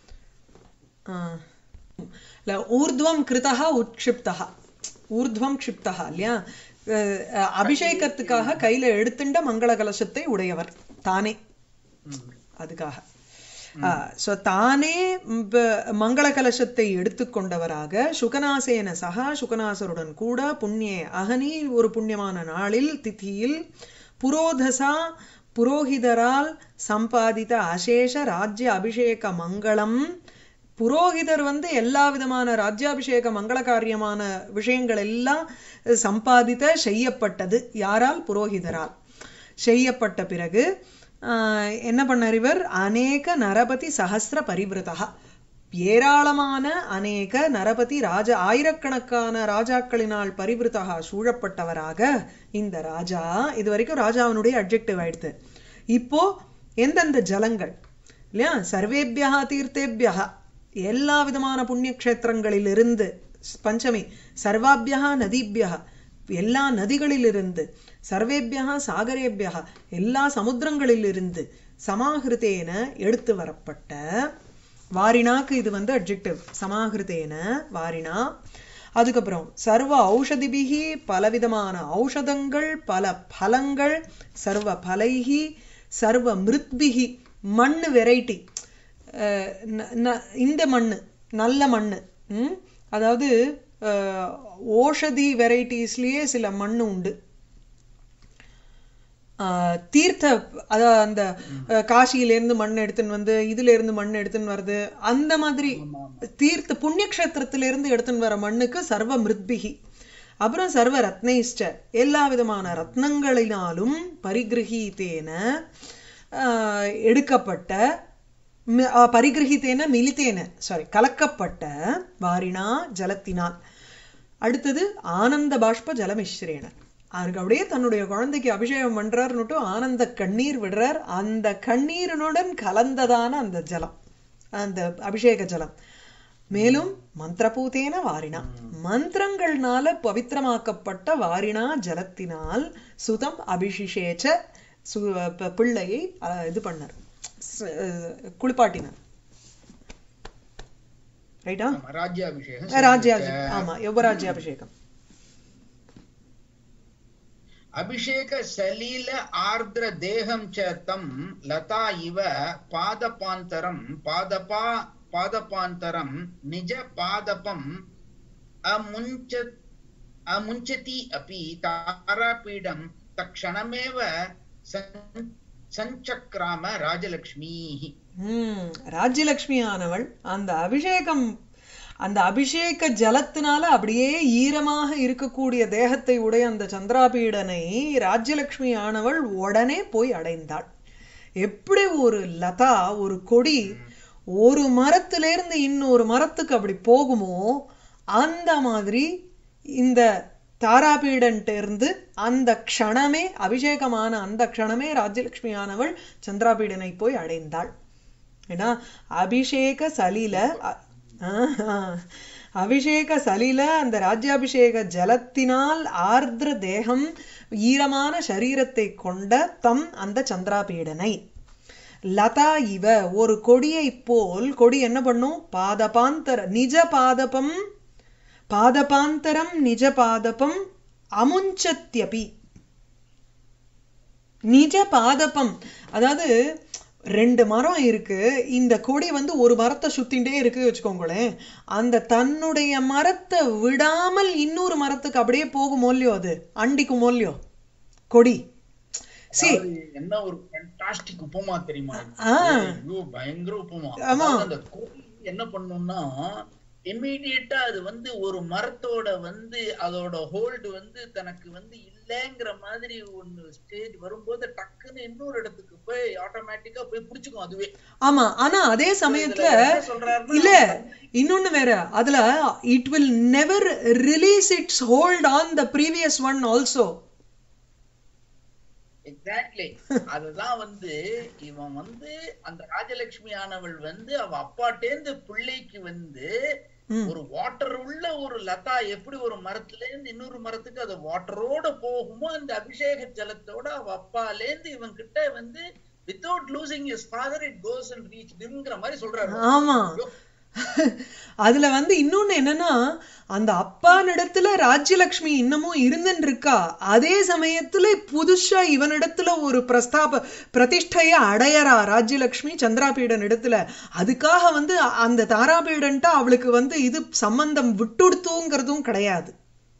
ஊர்துவம் கிருதா உட்க்ஷிப்தா ஊர்துவம் க்ஷிப்தா இல்லையா அபிஷேகத்துக்காக கையில எடுத்துட்ட மங்கள கலசத்தை உடையவர் தானே. அதுக்காக தானே மங்கள கலசத்தை எடுத்துக்கொண்டவராக சுகநாசேன சகா சுகநாசருடன் கூட புண்ணிய அகனி ஒரு புண்ணியமான நாளில் திதியில் புரோதசா புரோகிதரால் சம்பாதித்த அசேஷ ராஜ்ய அபிஷேக மங்களம். புரோகிதர் எல்லா விதமான ராஜ்யாபிஷேக மங்கள காரியமான விஷயங்கள் எல்லாம் சம்பாதித்த செய்யப்பட்டது. யாரால்? புரோகிதரால் செய்யப்பட்ட பிறகு என்ன பண்ணார் இவர்? அநேக நரபதி சஹஸ்ர பரிவிருதா ஏராளமான அநேக நரபதி ஆயிரக்கணக்கான ராஜாக்களினால் பரிவிருத்தகா சூழப்பட்டவராக இந்த ராஜா. இது வரைக்கும் ராஜாவினுடைய அட்ஜெக்டிவ் ஆயிடுது. இப்போ எந்தெந்த ஜலங்கள் இல்லையா? சர்வேபியா தீர்த்தேபியா எல்லா விதமான புண்ணிய கஷேத்திரங்களிலிருந்து பஞ்சமி சர்வாபியா நதிபியா எல்லா நதிகளிலிருந்து சர்வேபியா சாகரேபியா எல்லா சமுத்திரங்களிலிருந்து சமாகிருத்தேன எடுத்து வரப்பட்ட வாரினாக்கு இது அட்ஜெக்டிவ் சமாகிருத்தேன வாரினா. அதுக்கப்புறம் சர்வ ஔஷதிபிகி பலவிதமான ஔஷதங்கள் பல பலங்கள் சர்வ பலைகி சர்வ மிருத்பிகி மண்ணு வெரைட்டி இந்த மண்ணு நல்ல மண்ணு அதாவது ஓஷதி வெரைட்டிஸ்லயே சில மண்ணு உண்டு. தீர்த்த அதாவது அந்த காசியிலேருந்து மண் எடுத்துன்னு இதுல இருந்து மண் எடுத்துன்னு வருது அந்த மாதிரி தீர்த்த புண்ணிய கஷேத்திரத்திலிருந்து எடுத்துன்னு வர மண்ணுக்கு சர்வ மிருத்பிகி. அப்புறம் சர்வ ரத்னைஷ்ட எல்லா விதமான ரத்னங்களினாலும் பரிகிரகீத்தேன எடுக்கப்பட்ட பரிகிரகித்தேன மிலித்தேன கலக்கப்பட்ட வாரினா ஜலத்தினால். அடுத்தது ஆனந்த பாஷ்ப ஜலமிஸ்ரேன அவருக்கு அப்படியே தன்னுடைய குழந்தைக்கு அபிஷேகம் பண்றாருன்னுட்டு ஆனந்த கண்ணீர் விடுறார். அந்த கண்ணீரனுடன் கலந்ததான அந்த ஜலம் அந்த அபிஷேக ஜலம். மேலும் மந்திரபூதேன வாரினா மந்திரங்கள்னால பவித்திரமாக்கப்பட்ட வாரினா ஜலத்தினால் சுதம் அபிஷேச்ச பிள்ளையை இது பண்ணார் குளிப்பாட்டினார். ரைட்டா? ராஜ்யாபிஷேகம். ஆமா யுவராஜ்யாபிஷேகம். अभिषेक सलील आर्द्र देहं च तं लता इव पादपान्तरं निज पादपम् अमुञ्चति अपि तारापीडं तत्क्षणमेव संचक्राम राजलक्ष्मीः. ராஜ்யலக்ஷ்மி ஆனவள் அந்த அபிஷேக ஜலத்தினால அப்படியே ஈரமாக இருக்கக்கூடிய தேகத்தை உடைய அந்த சந்திராபீடனை ராஜ்யலக்ஷ்மி ஆனவள் உடனே போய் அடைந்தாள். எப்படி ஒரு லதா ஒரு கொடி ஒரு மரத்திலிருந்து இன்னொரு மரத்துக்கு அப்படி போகுமோ அந்த மாதிரி இந்த தாராபீடன்ட்டு இருந்து அந்த க்ஷணமே அபிஷேகமான அந்த க்ஷணமே ராஜ்யலட்சுமியானவள் சந்திராபீடனை போய் அடைந்தாள். ஏன்னா அபிஷேக சலில அபிஷேக சலில அந்த ராஜ்யாபிஷேக ஜலத்தினால் ஆர்திர தேகம் ஈரமான சரீரத்தை கொண்ட தம் அந்த சந்திராபீடனை லதா இவ ஒரு கொடியை போல், கொடி என்ன பண்ணும், பாதபாந்தர நிஜ பாதபம் பாதபாந்தரம் நிஜ பாதபம் அமுஞ்சத்யபி. நிஜ பாதபம் அதாவது ரெண்டு மரம் இருக்கு, இந்த கொடி வந்து ஒரு மரத்தை சுத்திண்டே இருக்கு வச்சுக்கோங்களேன், அந்த தன்னுடைய மரத்தை விடாமல் இன்னொரு மரத்துக்கு அப்படியே போகுமோ இல்லையோ, அது அண்டிக்குமோ இல்லையோ கொடி. என்ன ஒரு ஃபேண்டாஸ்டிக் உபமா தெரியுமா, பயங்கர உபமா. அந்த கொடி என்ன பண்ணும்னா இமீடியட்டா அது வந்து ஒரு மரத்தோட வந்து அதோட ஹோல்டு வந்து தனக்கு வந்து இல்லங்கிற மாதிரி ஒன்னு ஸ்டேஜ் வரும்போது டக்குன்னு இன்னொரு இடத்துக்கு போய் ஆட்டோமேட்டிக்கா போய் புடிச்சுக்கும் அதுவே. ஆமா, ஆனா அதே சமயத்துல இல்ல இன்னொன்னு வேற, அதுல it will never release its hold on the previous one also. Exactly. அதுதான் வந்து இவன் வந்து அந்த ராஜலட்சுமி ஆனவள் வந்து அவ அப்பாட்டேந்து பிள்ளைக்கு வந்து ஒரு வாட்டர் உள்ள ஒரு லதா எப்படி ஒரு மரத்துல இருந்து இன்னொரு மரத்துக்கு அது வாட்டரோட போகுமோ, அந்த அபிஷேக ஜலத்தோட அவ அப்பாலேந்து இவன் கிட்ட வந்து without losing his father it goes and reach himங்கிற மாதிரி சொல்றாரு. ஆமா, அதுல வந்து இன்னொன்னு என்னன்னா, அந்த அப்பானிடத்துல ராஜ்யலட்சுமி இன்னமும் இருந்துன்னு இருக்கா, அதே சமயத்துல புதுசா இவனிடத்துல ஒரு பிரதிஷ்டைய அடையறா ராஜ்யலட்சுமி சந்திராபீடன் இடத்துல. அதுக்காக வந்து அந்த தாராபீடன்ட்ட அவளுக்கு வந்து இது சம்பந்தம் விட்டுடுத்துங்கிறதும் கிடையாது.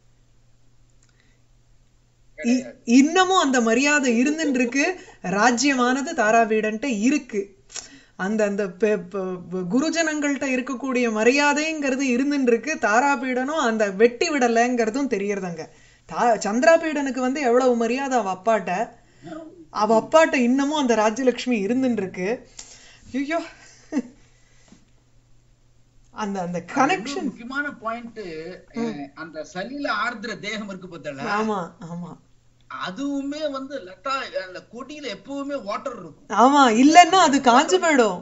இன்னமும் அந்த மரியாதை இருந்துன்னு இருக்கு, ராஜ்யமானது தாராபீடன்ட்ட இருக்கு. அந்த அந்த குருஜனங்கள்ட்ட இருக்கக்கூடிய மரியாதைங்கிறது இருந்துன்னு இருக்கு, தாராபீடனும் அந்த வெட்டி விடலைங்கிறதும் தெரியறதுங்க. சந்திராபீடனுக்கு வந்து எவ்வளவு மரியாதை அவ அப்பாட்ட இன்னமும் அந்த ராஜ்யலட்சுமி இருந்துன்னு இருக்கு. ஐயோ, அந்த அந்த கனெக்ஷன் முக்கியமான பாயிண்ட். அந்த சலில ஆர்திர தேகம் இருக்கு பார்த்தல, ஆமா ஆமா, அதுவுமே வந்து லதா அந்த கொடியில எப்பவுமே வாட்டர் இருக்கும். ஆமா, இல்லன்னா அது காஞ்சு போயிடும்,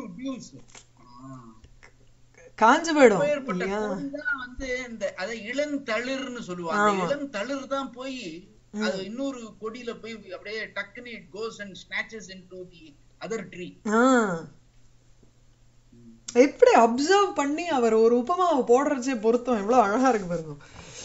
காஞ்சு போயிடும். வந்து இந்த அத இளந்தளிர்னு சொல்லுவாங்க, இளந்தளிர் தான் போய் அது இன்னொரு கொடியில போய் அப்படியே டக்குனு it goes and snatches into the other tree. எப்படி அப்சர்வ் பண்ணி அவர் ஒரு உபமாவை போடுறச்சே பொருத்தம் எவ்வளவு அழகா இருக்கு பாருங்க.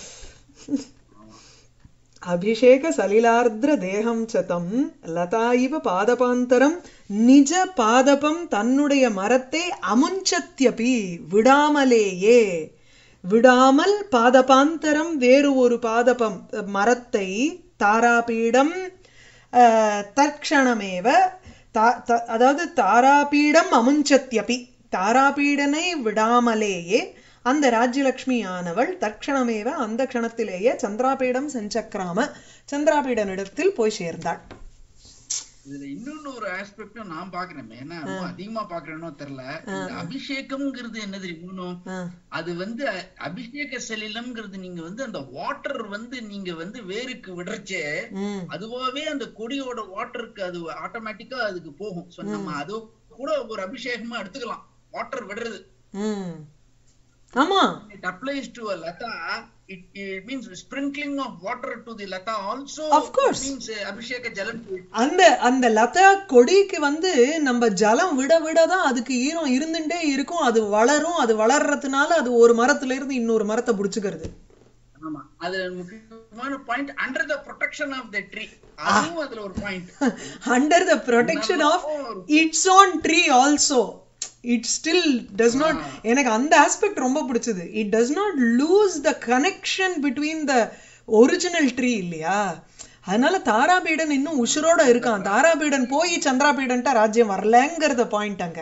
அபிஷேக சலிலார்திர தேகம் சதம் லதா இவ பாதபாந்தரம் நிஜ பாதபம் தன்னுடைய மரத்தை அமுஞ்சத்யபி விடாமலேயே, விடாமல் பாதபாந்தரம் வேறு ஒரு பாதபம் மரத்தை தாராபீடம் தற்க்ஷணமேவ அதாவது தாராபீடம் அமுஞ்சத்யபி தாராபீடனை விடாமலேயே அந்த ராஜ்யலட்சுமி ஆனவள் தற்க்ஷணமேவ அந்த க்ஷணத்திலேயே சந்திராபீடம் செஞ்சக்ராம சந்திராபீடனிடத்தில் போய் சேர்ந்தாள். இதுல இன்னொன்னு ஒரு ஆஸ்பெக்டும் நான் பாக்குறேன், ஏன்னா அதிகமா பாக்குறேனோ தெரியல. அபிஷேகம்ங்கிறது என்ன தெரியுமோ, அது வந்து அபிஷேக சலிலம்ங்கிறது நீங்க வந்து அந்த வாட்டர் வந்து நீங்க வந்து வேருக்கு விடுறச்சே அதுவாவே அந்த கொடியோட வாட்டருக்கு அது ஆட்டோமேட்டிக்கா அதுக்கு போகும். சோ நம்ம அது கூட ஒரு அபிஷேகமா எடுத்துக்கலாம், வாட்டர் விடுறது. ஆமா, it applies to a lata, it means sprinkling of water to the lata also. Of course, means abhisheka jalam. அந்த லதா கொடிக்கு வந்து நம்ம ஜலம் விட விட தான் அதுக்கு ஈரம் இருந்துட்டே இருக்கும், அது வளரும், அது வளர்றதுனால அது ஒரு மரத்துல இருந்து இன்னொரு மரத்தை புடிச்சுக்கிறது. ஆமா, அது முக்கியமான point. under the protection of the tree, அதுவும் அதுல ஒரு point. under the protection of its own tree also it still does not, எனக்கு அந்த ஆஸ்பெக்ட் ரொம்ப பிடிச்சது. it does not lose the connection between the original tree இல்லையா, அதனால தாராபீடன் இன்னும் உசுரோட இருக்கான். தாராபீடன் போய் சந்திராபீடன்ட்ட ராஜ்யம் வரலங்கிறத பாயிண்ட் அங்க.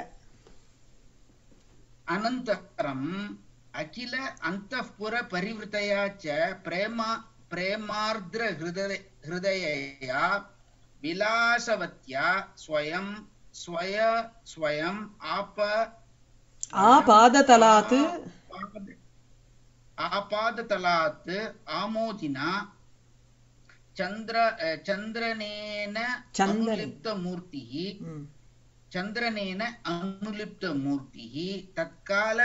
அனந்தரம் அகில அந்தఃபுர பரிவிருத்தயாச்ச பிரேமார்த்ர ஹிருதயா விலாசவத்யா ஸ்வயம் ஸ்வயம் ஆபாததலாத் आपादतलात् आमोदिना चन्द्रनेन अनुलिप्तमूर्तिः चन्द्रनेन अनुलिप्तमूर्तिः तत्काल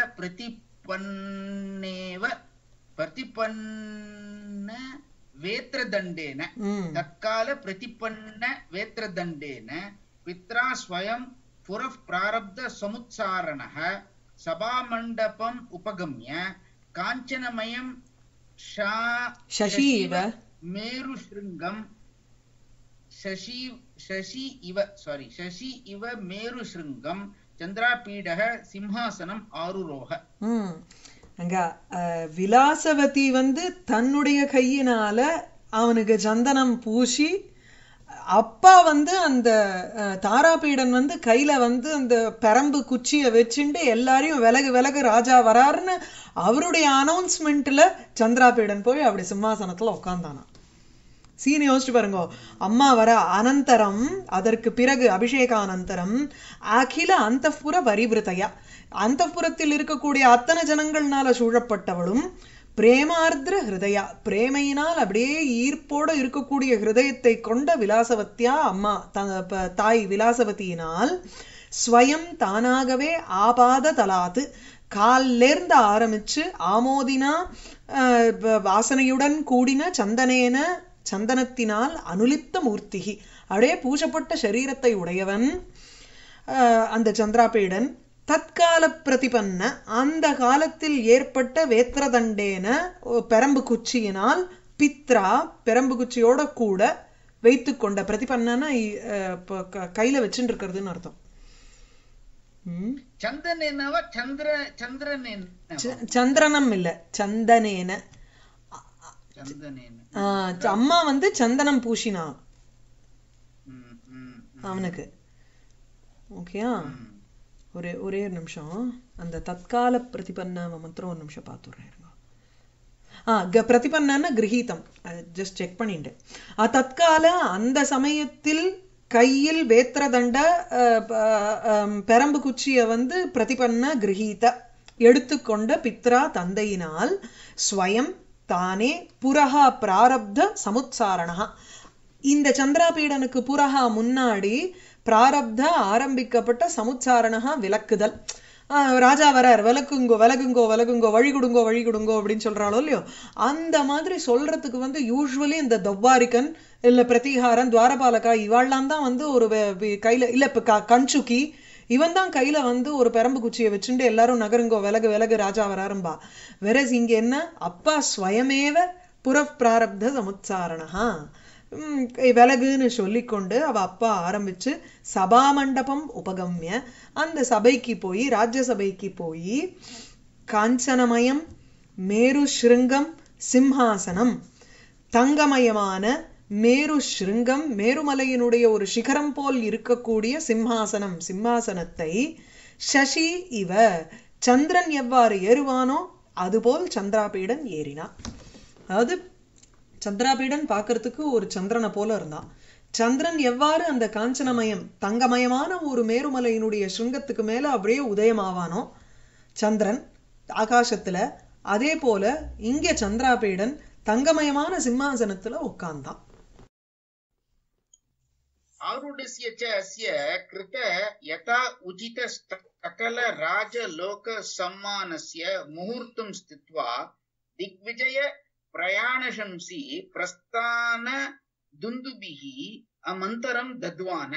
प्रतिपन्न वेत्रदण्डेन तत्काल प्रतिपन्न वेत्रदण्डेन पित्रा स्वयं पुरः प्रारब्ध समुत्सारणः सभामण्डपम् उपगम्य काञ्चनमयं शशीव मेरुशृङ्गं शशि इव मेरुशृङ्गं चन्द्रापीडः सिंहासनम् आरुरोह. அங்க விலாசவதி வந்து தன்னுடைய கையினால அவனுக்கு சந்தனம் பூசி, அப்பா வந்து அந்த தாராபீடன் வந்து கையில வந்து அந்த பெரம்பு குச்சிய வச்சுட்டு எல்லாரையும் விலகு விலகு ராஜா வராருன்னு அவருடைய அனௌன்ஸ்மெண்ட்ல சந்திராபீடன் போய் அப்படி சிம்மாசனத்துல உட்கார்ந்தானா. சீன் யோசிச்சு பாருங்க. அம்மா வர அனந்தரம், அதற்கு பிறகு அபிஷேகானந்தரம் அகில அந்தப்புர பரிவிருத்தையா, அந்தப்புரத்தில் இருக்கக்கூடிய அத்தனை ஜனங்கள்னால சூழப்பட்டவளும் பிரேமார்திர ஹிருதயா, பிரேமையினால் அப்படியே ஈர்ப்போட இருக்கக்கூடிய ஹிருதயத்தை கொண்ட விலாசவத்தியா அம்மா தாய் விலாசவதியினால் ஸ்வயம் தானாகவே ஆபாத தலாத்து காலிலேர்ந்து ஆரம்பிச்சு ஆமோதினா வாசனையுடன் கூடின சந்தனேன சந்தனத்தினால் அனுலிப்த மூர்த்திகி, அப்படியே பூஜப்பட்ட சரீரத்தை உடையவன் அந்த சந்திராபீடன். தற்கால பிரதிபன்ன, அந்த காலத்தில் ஏற்பட்ட வேத்திரதண்டேன பெரம்பு குச்சியினால் பித்ரா பெரம்பு குச்சியோட கூட வைத்து கொண்ட, பிரதிபன்னா கையில வச்சுட்டு இருக்கிறதுன்னு அர்த்தம். சந்திரனம் இல்ல சந்தனேன. அம்மா வந்து சந்தனம் பூசினா அவனுக்கு. ஓகேயா, ஒரே நிமிஷம் அந்த தற்கால பிரதிபன்னாவை மாத்திரம் ஒரு நிமிஷம் பார்த்துடுறேன். பிரதிபன்னா கிரகீதம், ஜஸ்ட் செக் பண்ணிட்டு. தற்கால அந்த சமயத்தில் கையில் வேத்திரதண்ட பெரம்பு குச்சிய வந்து பிரதிபன்ன கிரகீத எடுத்துக்கொண்ட பித்ரா தந்தையினால் ஸ்வயம் தானே புரஹா பிராரப்த சமுத்சாரணா, இந்த சந்திராபீடனுக்கு புரஹா முன்னாடி பிராரப்த ஆரம்பிக்கப்பட்ட சமுச்சாரணா விளக்குதல். ராஜா வரார், விளக்குங்கோ விலகுங்கோ விலகுங்கோ, வழி கொடுங்கோ வழி கொடுங்கோ அப்படின்னு சொல்றாளோ இல்லையோ, அந்த மாதிரி சொல்றதுக்கு வந்து யூஸ்வலி இந்த தவ்வாரிகன் இல்ல பிரதிகாரன் துவாரபாலகா இவாள்லாம் தான் வந்து ஒரு கையில இல்ல கஞ்சுக்கி இவன் தான் கையில வந்து ஒரு பெரம்பு குச்சியை வச்சுட்டு எல்லாரும் நகருங்கோ விலகு விலகு ராஜா வராரும்பா. வெரஸ் இங்க என்ன, அப்பா ஸ்வயமேவ புரப் பிராரப்த சமுத்சாரணா விலகுன்னு சொல்லிக்கொண்டு அவ அப்பா ஆரம்பிச்சு சபா மண்டபம் உபகம்ய, அந்த சபைக்கு போய் ராஜ்யசபைக்கு போய் காஞ்சனமயம் மேரு ஸ்ருங்கம் சிம்ஹாசனம், தங்கமயமான மேரு ஸ்ருங்கம் மேருமலையினுடைய ஒரு சிகரம் போல் இருக்கக்கூடிய சிம்ஹாசனம், சிம்மாசனத்தை சசி இவ சந்திரன் எவ்வாறு ஏறுவானோ அதுபோல் சந்திராபீடன் ஏறினான். அதாவது சந்திராபீடன் பார்க்கறதுக்கு ஒரு சந்திரனை போல இருந்தான். சந்திரன் எவ்வாறு அந்த காஞ்சனமயம் தங்கமயமான ஒரு மேருமலையினுடைய சுங்கத்துக்கு மேல அப்படியே உதயமாவானோ சந்திரன் ஆகாசத்துல, அதே போல இங்க சந்திராபீடன் தங்கமயமான சிம்மாசனத்துல உட்கார்ந்தான். ஆருடஸ்ய ச அஸ்ய கிருத யதா உசித சகல ராஜலோக சம்மானஸ்ய முகூர்த்தம் ஸ்தித்வா திக்விஜய பிரயாணசம்சி பிரஸ்தான துந்துபிஹி ஆமந்தரம் தத்வான.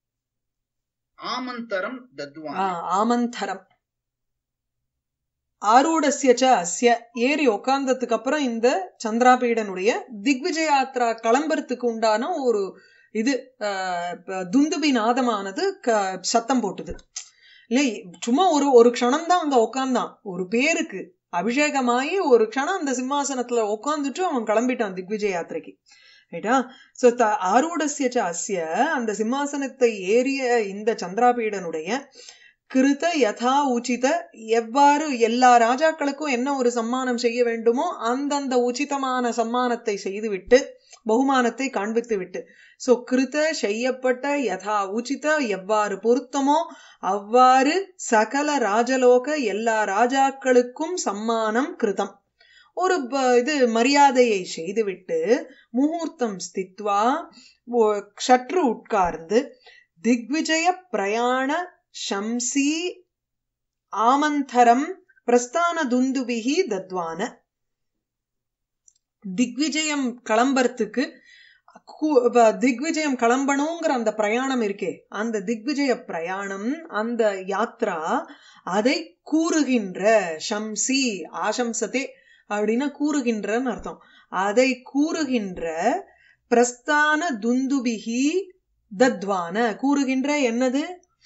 ஆரூடஸ்ய ச அஸ்ய ஏறி உட்கார்ந்ததுக்கு அப்புறம் இந்த சந்திராபீடனுடைய திக்விஜய யாத்ரா கிளம்புறதுக்கு உண்டான ஒரு இது துந்துபி நாதமானது சத்தம் போட்டுது. இல்லை சும்மா ஒரு க்ஷணம் தான் அங்க உட்கார்ந்தான், ஒரு பேருக்கு அபிஷேகமாயி ஒரு க்ஷணம் அந்த சிம்மாசனத்துல உட்கார்ந்துட்டு அவன் கிளம்பிட்டான் திக்விஜய யாத்திரைக்கு. ரைட்டா? சோ ஆரூடஸ்ய ச அஸ்ய அந்த சிம்மாசனத்தை ஏறிய இந்த சந்திராபீடனுடைய கிருத யதா உச்சித, எவ்வாறு எல்லா ராஜாக்களுக்கும் என்ன ஒரு சம்மானம் செய்ய வேண்டுமோ அந்தந்த உச்சிதமான சம்மானத்தை செய்துவிட்டு பகுமானத்தை காண்பித்து விட்டு, சோ கிருத செய்யப்பட்ட யதா உச்சித எவ்வாறு பொருத்தமோ அவ்வாறு சகல ராஜலோக எல்லா ராஜாக்களுக்கும் சம்மானம் கிருதம் ஒரு இது மரியாதையை செய்துவிட்டு முகூர்த்தம் ஸ்தித்வா சற்று உட்கார்ந்து திக்விஜய பிரயாண சம்சி ஆமந்தரம் பிரஸ்தான துந்துபிகி தத்வான. திக்விஜயம் கிளம்புறதுக்கு திக்விஜயம் கிளம்பணுங்கிற அந்த பிரயாணம் இருக்கே, அந்த திக்விஜய பிரயாணம், அந்த யாத்ரா, அதை கூறுகின்ற சம்சி ஆசம்சதே அப்படின்னா கூறுகின்றன்னு அர்த்தம். அதை கூறுகின்ற பிரஸ்தான துந்துபிகி தத்வான, கூறுகின்ற என்னது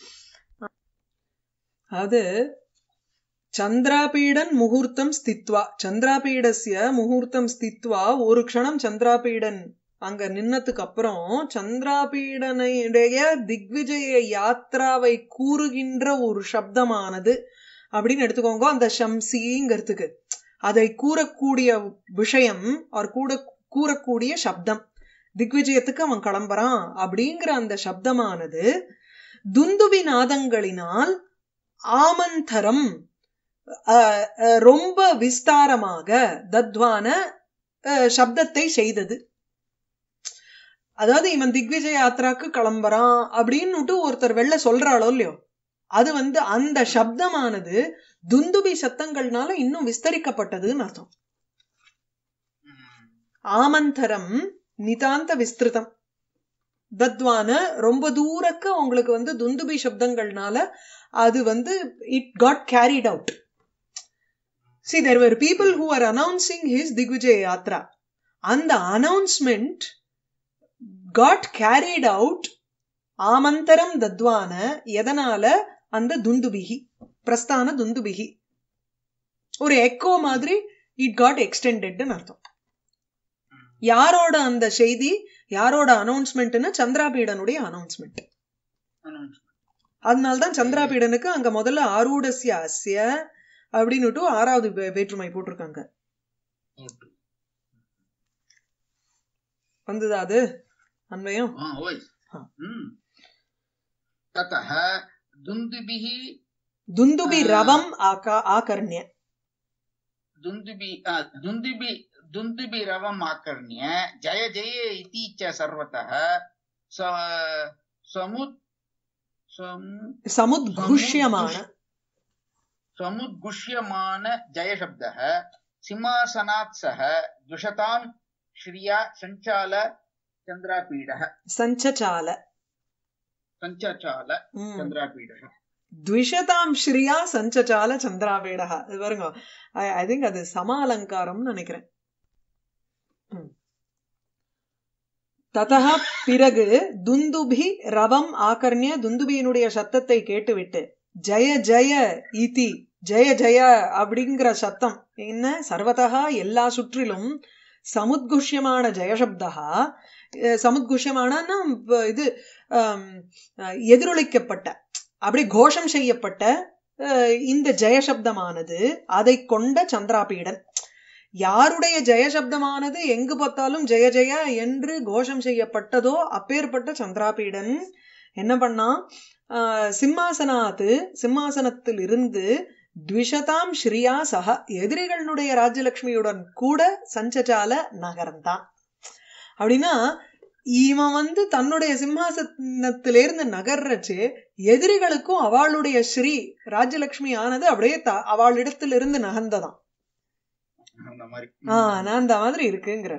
அது சந்திராபீடன் முகூர்த்தம் ஸ்தித்வா, சந்திராபீடஸ்ய முகூர்த்தம் ஸ்தித்வா, ஒரு க்ஷணம் சந்திராபீடன் அங்க நின்னதுக்கு அப்புறம் சந்திராபீடனுடைய திக்விஜய யாத்ராவை கூறுகின்ற ஒரு சப்தமானது அப்படின்னு எடுத்துக்கோங்க. அந்த சம்சிங்கிறதுக்கு அதை கூறக்கூடிய விஷயம் கூறக்கூடிய சப்தம், திக்விஜயத்துக்கு அவன் கிளம்புறான் அப்படிங்கிற அந்த சப்தமானது துந்துபி நாதங்களினால் ஆமந்தரம் ரொம்ப விஸ்தாரமாக தத்வான சப்தத்தை செய்தது. அதாவது இவன் திக்விஜய யாத்திராக்கு கிளம்புறான் அப்படின்னு ஒருத்தர் வெளில சொல்றாளோ இல்லையோ, அது அந்த சப்தமானது துந்துபி சத்தங்கள்னால இன்னும் விஸ்தரிக்கப்பட்டதுன்னு அர்த்தம். ஆமந்தரம் நிதாந்த விஸ்திருதம் தத்வான, ரொம்ப தூரக்க உங்களுக்கு துந்துபி சப்தங்கள்னால அது it got carried out. See, there were people who were announcing his Digvijaya Yatra, and the announcement got carried out ஆமந்தரம் தத்வான, எதனால அந்த துந்துபிகி பிரஸ்தான துந்துபிகி ஒரு எக்கோ மாதிரி it got extended ன்னு அர்த்தம். யாரோட அந்த செய்தி, யாரோட அனௌன்ஸ்மெண்ட்னா சந்திராபீடனுடைய அனௌன்ஸ்மெண்ட். அதனால்தான் சந்திராபீடனுக்கு அங்க முதல்ல ஆரூடஸ்ய அஸ்ய அப்படின்னுட்டு 6வது வேற்றுமை போட்டிருக்காங்க. வந்ததா அது அன்வயம்? துந்துபி ரவம் ஆகர்ணிய, துந்துபி ரவம் ஆகர்ணிய ஜய ஜய இதி ச சர்வதः समुद्घुष्यमान जय शब्दः सिंहासनात् सह द्विषतां श्रिया संचाल चंद्रापीडः संचचाल चंद्रापीडः द्विषतां श्रिया संचचाल चंद्रापीडः. இது பாருங்க, ஐ திங்க் அது சமாலங்காரம்னு நினைக்கிறேன். ததஹ பிறகு துந்துபி ரவம் ஆகர்ணிய, துந்துபியினுடைய சத்தத்தை கேட்டுவிட்டு ஜய ஜய இதி, ஜய ஜய அப்படிங்கிற சத்தம் என்ன சர்வதா எல்லா சுற்றிலும், சமுத்குஷ்யமான ஜெயசப்தா, சமுத்குஷ்யமான இது எதிரொலிக்கப்பட்ட அப்படி கோஷம் செய்யப்பட்ட இந்த ஜெயசப்தமானது அதை கொண்ட சந்திராபீடன், யாருடைய ஜெயசப்தமானது எங்கு பார்த்தாலும் ஜெய ஜெய என்று கோஷம் செய்யப்பட்டதோ அப்பேற்பட்ட சந்திராபீடன் என்ன பண்ணா, சிம்மாசனத்தில் இருந்து த்விஷதாம் ஸ்ரீயா சக, எதிரிகளுடைய ராஜ்யலட்சுமியுடன் கூட சஞ்சச்சால நகர்ந்தான். அப்படின்னா இவன் தன்னுடைய சிம்மாசனத்திலிருந்து நகர்றச்சு எதிரிகளுக்கும் அவளுடைய ஸ்ரீ ராஜ்யலட்சுமி ஆனது அப்படியே அவளிடத்திலிருந்து நகர்ந்ததான். அந்த மாதிரி இருக்குங்கிற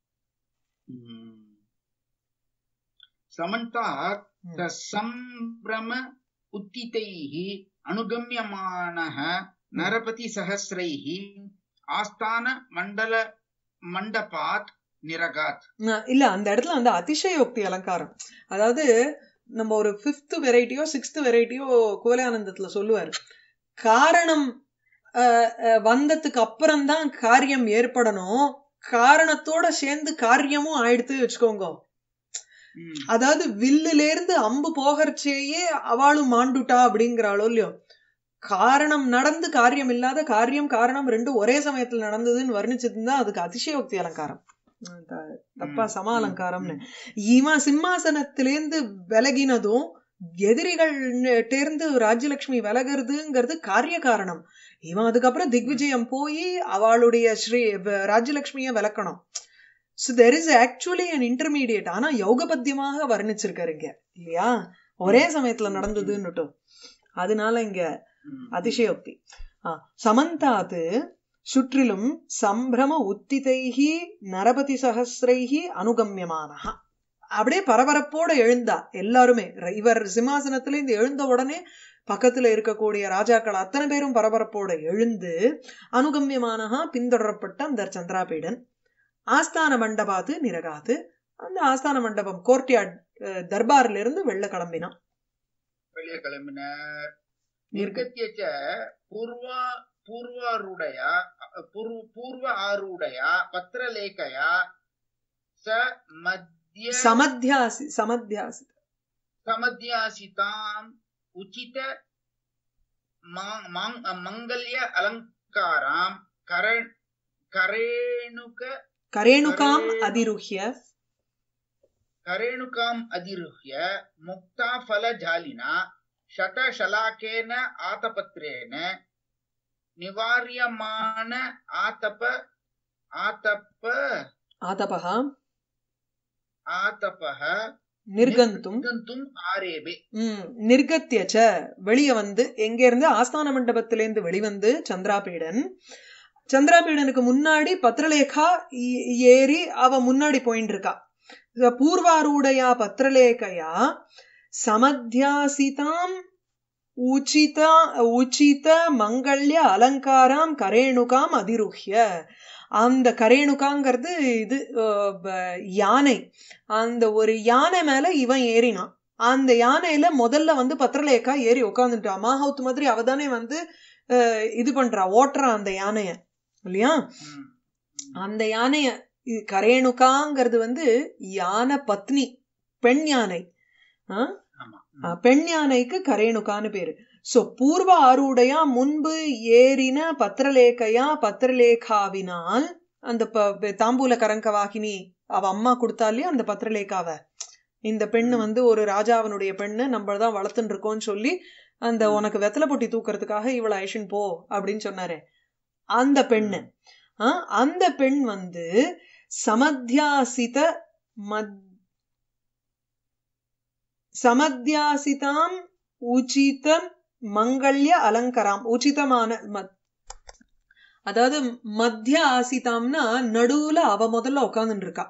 சமந்தா சம்பிரம உத்திதைஹ அனுகம்யமானஹ நரபதி சஹஸ்ரைஹ ஆஸ்தான மண்டபாத் நிரகாத். இல்ல, அந்த இடத்துல அதிசயோக்தி அலங்காரம். அதாவது நம்ம ஒரு 5th வெரைட்டியோ 6th வெரைட்டியோ குவலயானந்தத்துல சொல்லுவாரு, காரணம் வந்ததுக்கு அப்புறம்தான் காரியம் ஏற்படணும், காரணத்தோட சேர்ந்து காரியமும் ஆயிடுத்து வச்சுக்கோங்க. அதாவது வில்லுல இருந்து அம்பு போகிறச்சேயே அவளும் மாண்டுட்டா அப்படிங்கிறாளோ இல்லையோ, காரணம் நடந்து காரியம் இல்லாத, காரியம் காரணம் ரெண்டும் ஒரே சமயத்துல நடந்ததுன்னு வர்ணிச்சதுதான் அதுக்கு அதிசயோக்தி அலங்காரம், தப்பா சம அலங்காரம்னு. இவன் சிம்மாசனத்திலேருந்து விலகினதும் எதிரிகள் தேர்ந்து ராஜ்யலட்சுமி விலகிறதுங்கிறது காரிய காரணம். இவன் அதுக்கப்புறம் திக்விஜயம் போய் அவளுடைய ராஜ்யலட்சுமிய விளக்கணும். So there is actually an intermediate. ஆனா யோகபத்தியமாக வர்ணிச்சிருக்காருங்க இல்லையா, ஒரே சமயத்துல நடந்ததுன்னுட்டும். அதனால இங்க அதிசயோக்தி. சமந்தாத்து சுற்றிலும் சம்பிரம உத்திதைஹி நரபதி சஹஸ்ரைஹி அனுகம்யமானஹா. அப்படியே பரபரப்போட எழுந்தா எல்லாருமே. இவர் சிம்மாசனத்துல இருந்து எழுந்த உடனே பக்கத்துல இருக்கக்கூடிய ராஜாக்கள் அத்தனை பேரும் பரபரப்போட எழுந்து அனுகம்யமானஹா பின்தொடரப்பட்ட அந்த சந்திராபீடன் ஆஸ்தான மண்டபாத்து நிரகாத்து, அந்த ஆஸ்தான மண்டபம் கோர்ட்யார்ட் தர்பார்ல இருந்து வெளில கிளம்பினான். வெளியே கிளம்பினார். நிர்கத்தியச்ச பூர்வ ஆரூடயா பத்ரலேகயா சமத்யாசிதாம் உச்சித மங்கல்ய அலங்காராம் கரேணுகாம் அதிருஹ்ய முக்தா ஃபல ஜாலினா சதசலாகேன ஆதபத்ரேன நிவாரியமான ஆதபஹ நிர்கந்தும் ஆரேபே. நிர்கத்தியச்ச வெளிய வந்து, எங்க இருந்து ஆஸ்தான மண்டபத்திலேருந்து வெளிவந்து சந்திராபீடனுக்கு முன்னாடி பத்ரலேகா ஏறி அவ முன்னாடி போயிட்டு இருக்கா. பூர்வாரூடையா பத்ரலேகையா சமத்யாசிதாம் உச்சித மங்கல்ய அலங்காராம் கரேணுகாம் அதிருஹ்ய. அந்த கரேணுகாங்கிறது இது யானை. அந்த ஒரு யானை மேல இவன் ஏறினான். அந்த யானையில முதல்ல வந்து பத்ரலேகா ஏறி உட்காந்துட்டா. மாஹவுத் மாதிரி அவதானே வந்து இது பண்றா, ஓட்டுறா அந்த யானைய இல்லையா. அந்த யானைய கரேணுகாங்கிறது வந்து யானை பத்னி, பெண் யானை. பெண் யானைக்கு கரேணுகான்னு பேரு. சோ பூர்வ ஆரூடையா முன்பு ஏறின பத்ரலேகாவினால் அந்த தாம்பூல கரங்கவாகினி அவ அம்மா கொடுத்தாலே அந்த பத்ரலேகாவ, இந்த பெண்ணு வந்து ஒரு ராஜாவனுடைய பெண்ணு, நம்மதான் வளர்த்துட்டு இருக்கோம்னு சொல்லி அந்த உனக்கு வெத்தலை பொட்டி தூக்குறதுக்காக இவளை ஐஷன் போ அப்படின்னு சொன்னாரு. அந்த பெண்ணு, அந்த பெண் வந்து சமத்யாசிதாம் உச்சித மங்கல்ய அலங்கராம். உச்சிதமான அதாவது மத்திய ஆசிதாம்னா நடுவுல அவ முதல்ல உட்கார்ந்துட்டு இருக்கா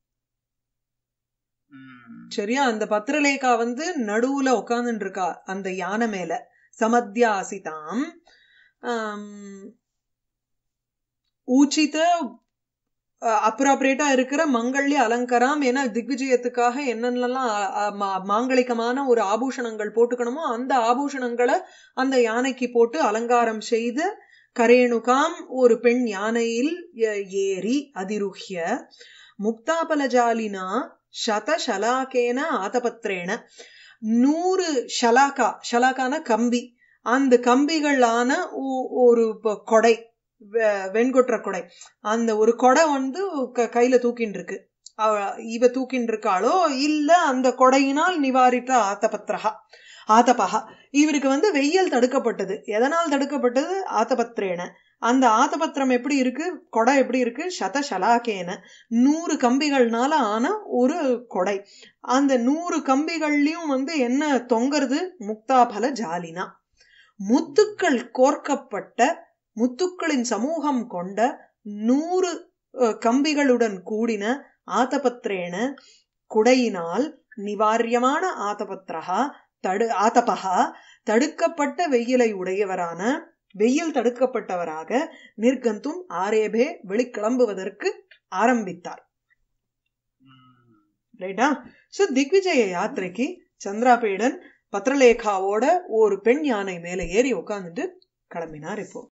சரியா. அந்த பத்ரலேகா வந்து நடுவுல உட்கார்ந்துட்டு இருக்கா அந்த யானை மேல. சமத்யாசிதாம் ஊச்சித அப்ராப்ரேட்டா இருக்கிற மங்கல்ய அலங்காரம். ஏன்னா திக்விஜயத்துக்காக என்னென்னலாம் மாங்கலிகமான ஒரு ஆபூஷணங்கள் போட்டுக்கணுமோ அந்த ஆபூஷணங்களை அந்த யானைக்கு போட்டு அலங்காரம் செய்த கரேணுகாம் ஒரு பெண் யானையில் ஏறி அதிருஹ்ய முக்தாபலஜாலினா சதசலாகேன ஆதபத்ரேன 100 ஷலாக்கான கம்பி, அந்த கம்பிகளான ஒரு கொடை, வெண்கொற்ற கொடை, அந்த ஒரு கொடை வந்து கையில தூக்கின்னு இருக்கு. இவ தூக்கின்னு இருக்காளோ இல்ல அந்த கொடையினால் நிவாரித்த ஆதபஹா. இவருக்கு வந்து வெயில் தடுக்கப்பட்டது. எதனால் தடுக்கப்பட்டது? ஆதபத்ரேன. அந்த ஆதபத்திரம் எப்படி இருக்கு, கொடை எப்படி இருக்கு? சதசலாகேன 100 கம்பிகள்னால ஆன ஒரு கொடை. அந்த 100 கம்பிகள்லயும் வந்து என்ன தொங்குறது? முக்தாபல ஜாலினா, முத்துக்கள் கோர்க்கப்பட்ட முத்துக்களின் சமூகம் கொண்ட 100 கம்பிகளுடன் கூடின ஆதபத்ரேன குடையினால் நிவாரியமான ஆதபஹா தடுக்கப்பட்ட வெயிலை உடையவரான, வெயில் தடுக்கப்பட்டவராக நிர்கந்தும் ஆரேபே வெளிக்கிளம்புவதற்கு ஆரம்பித்தார். ரைட்டா? சோ திக்விஜய யாத்திரைக்கு சந்திராபீடன் பத்ரலேகாவோட ஒரு பெண் யானை மேல ஏறி உட்கார்ந்துட்டு கிளம்பினார். இப்போ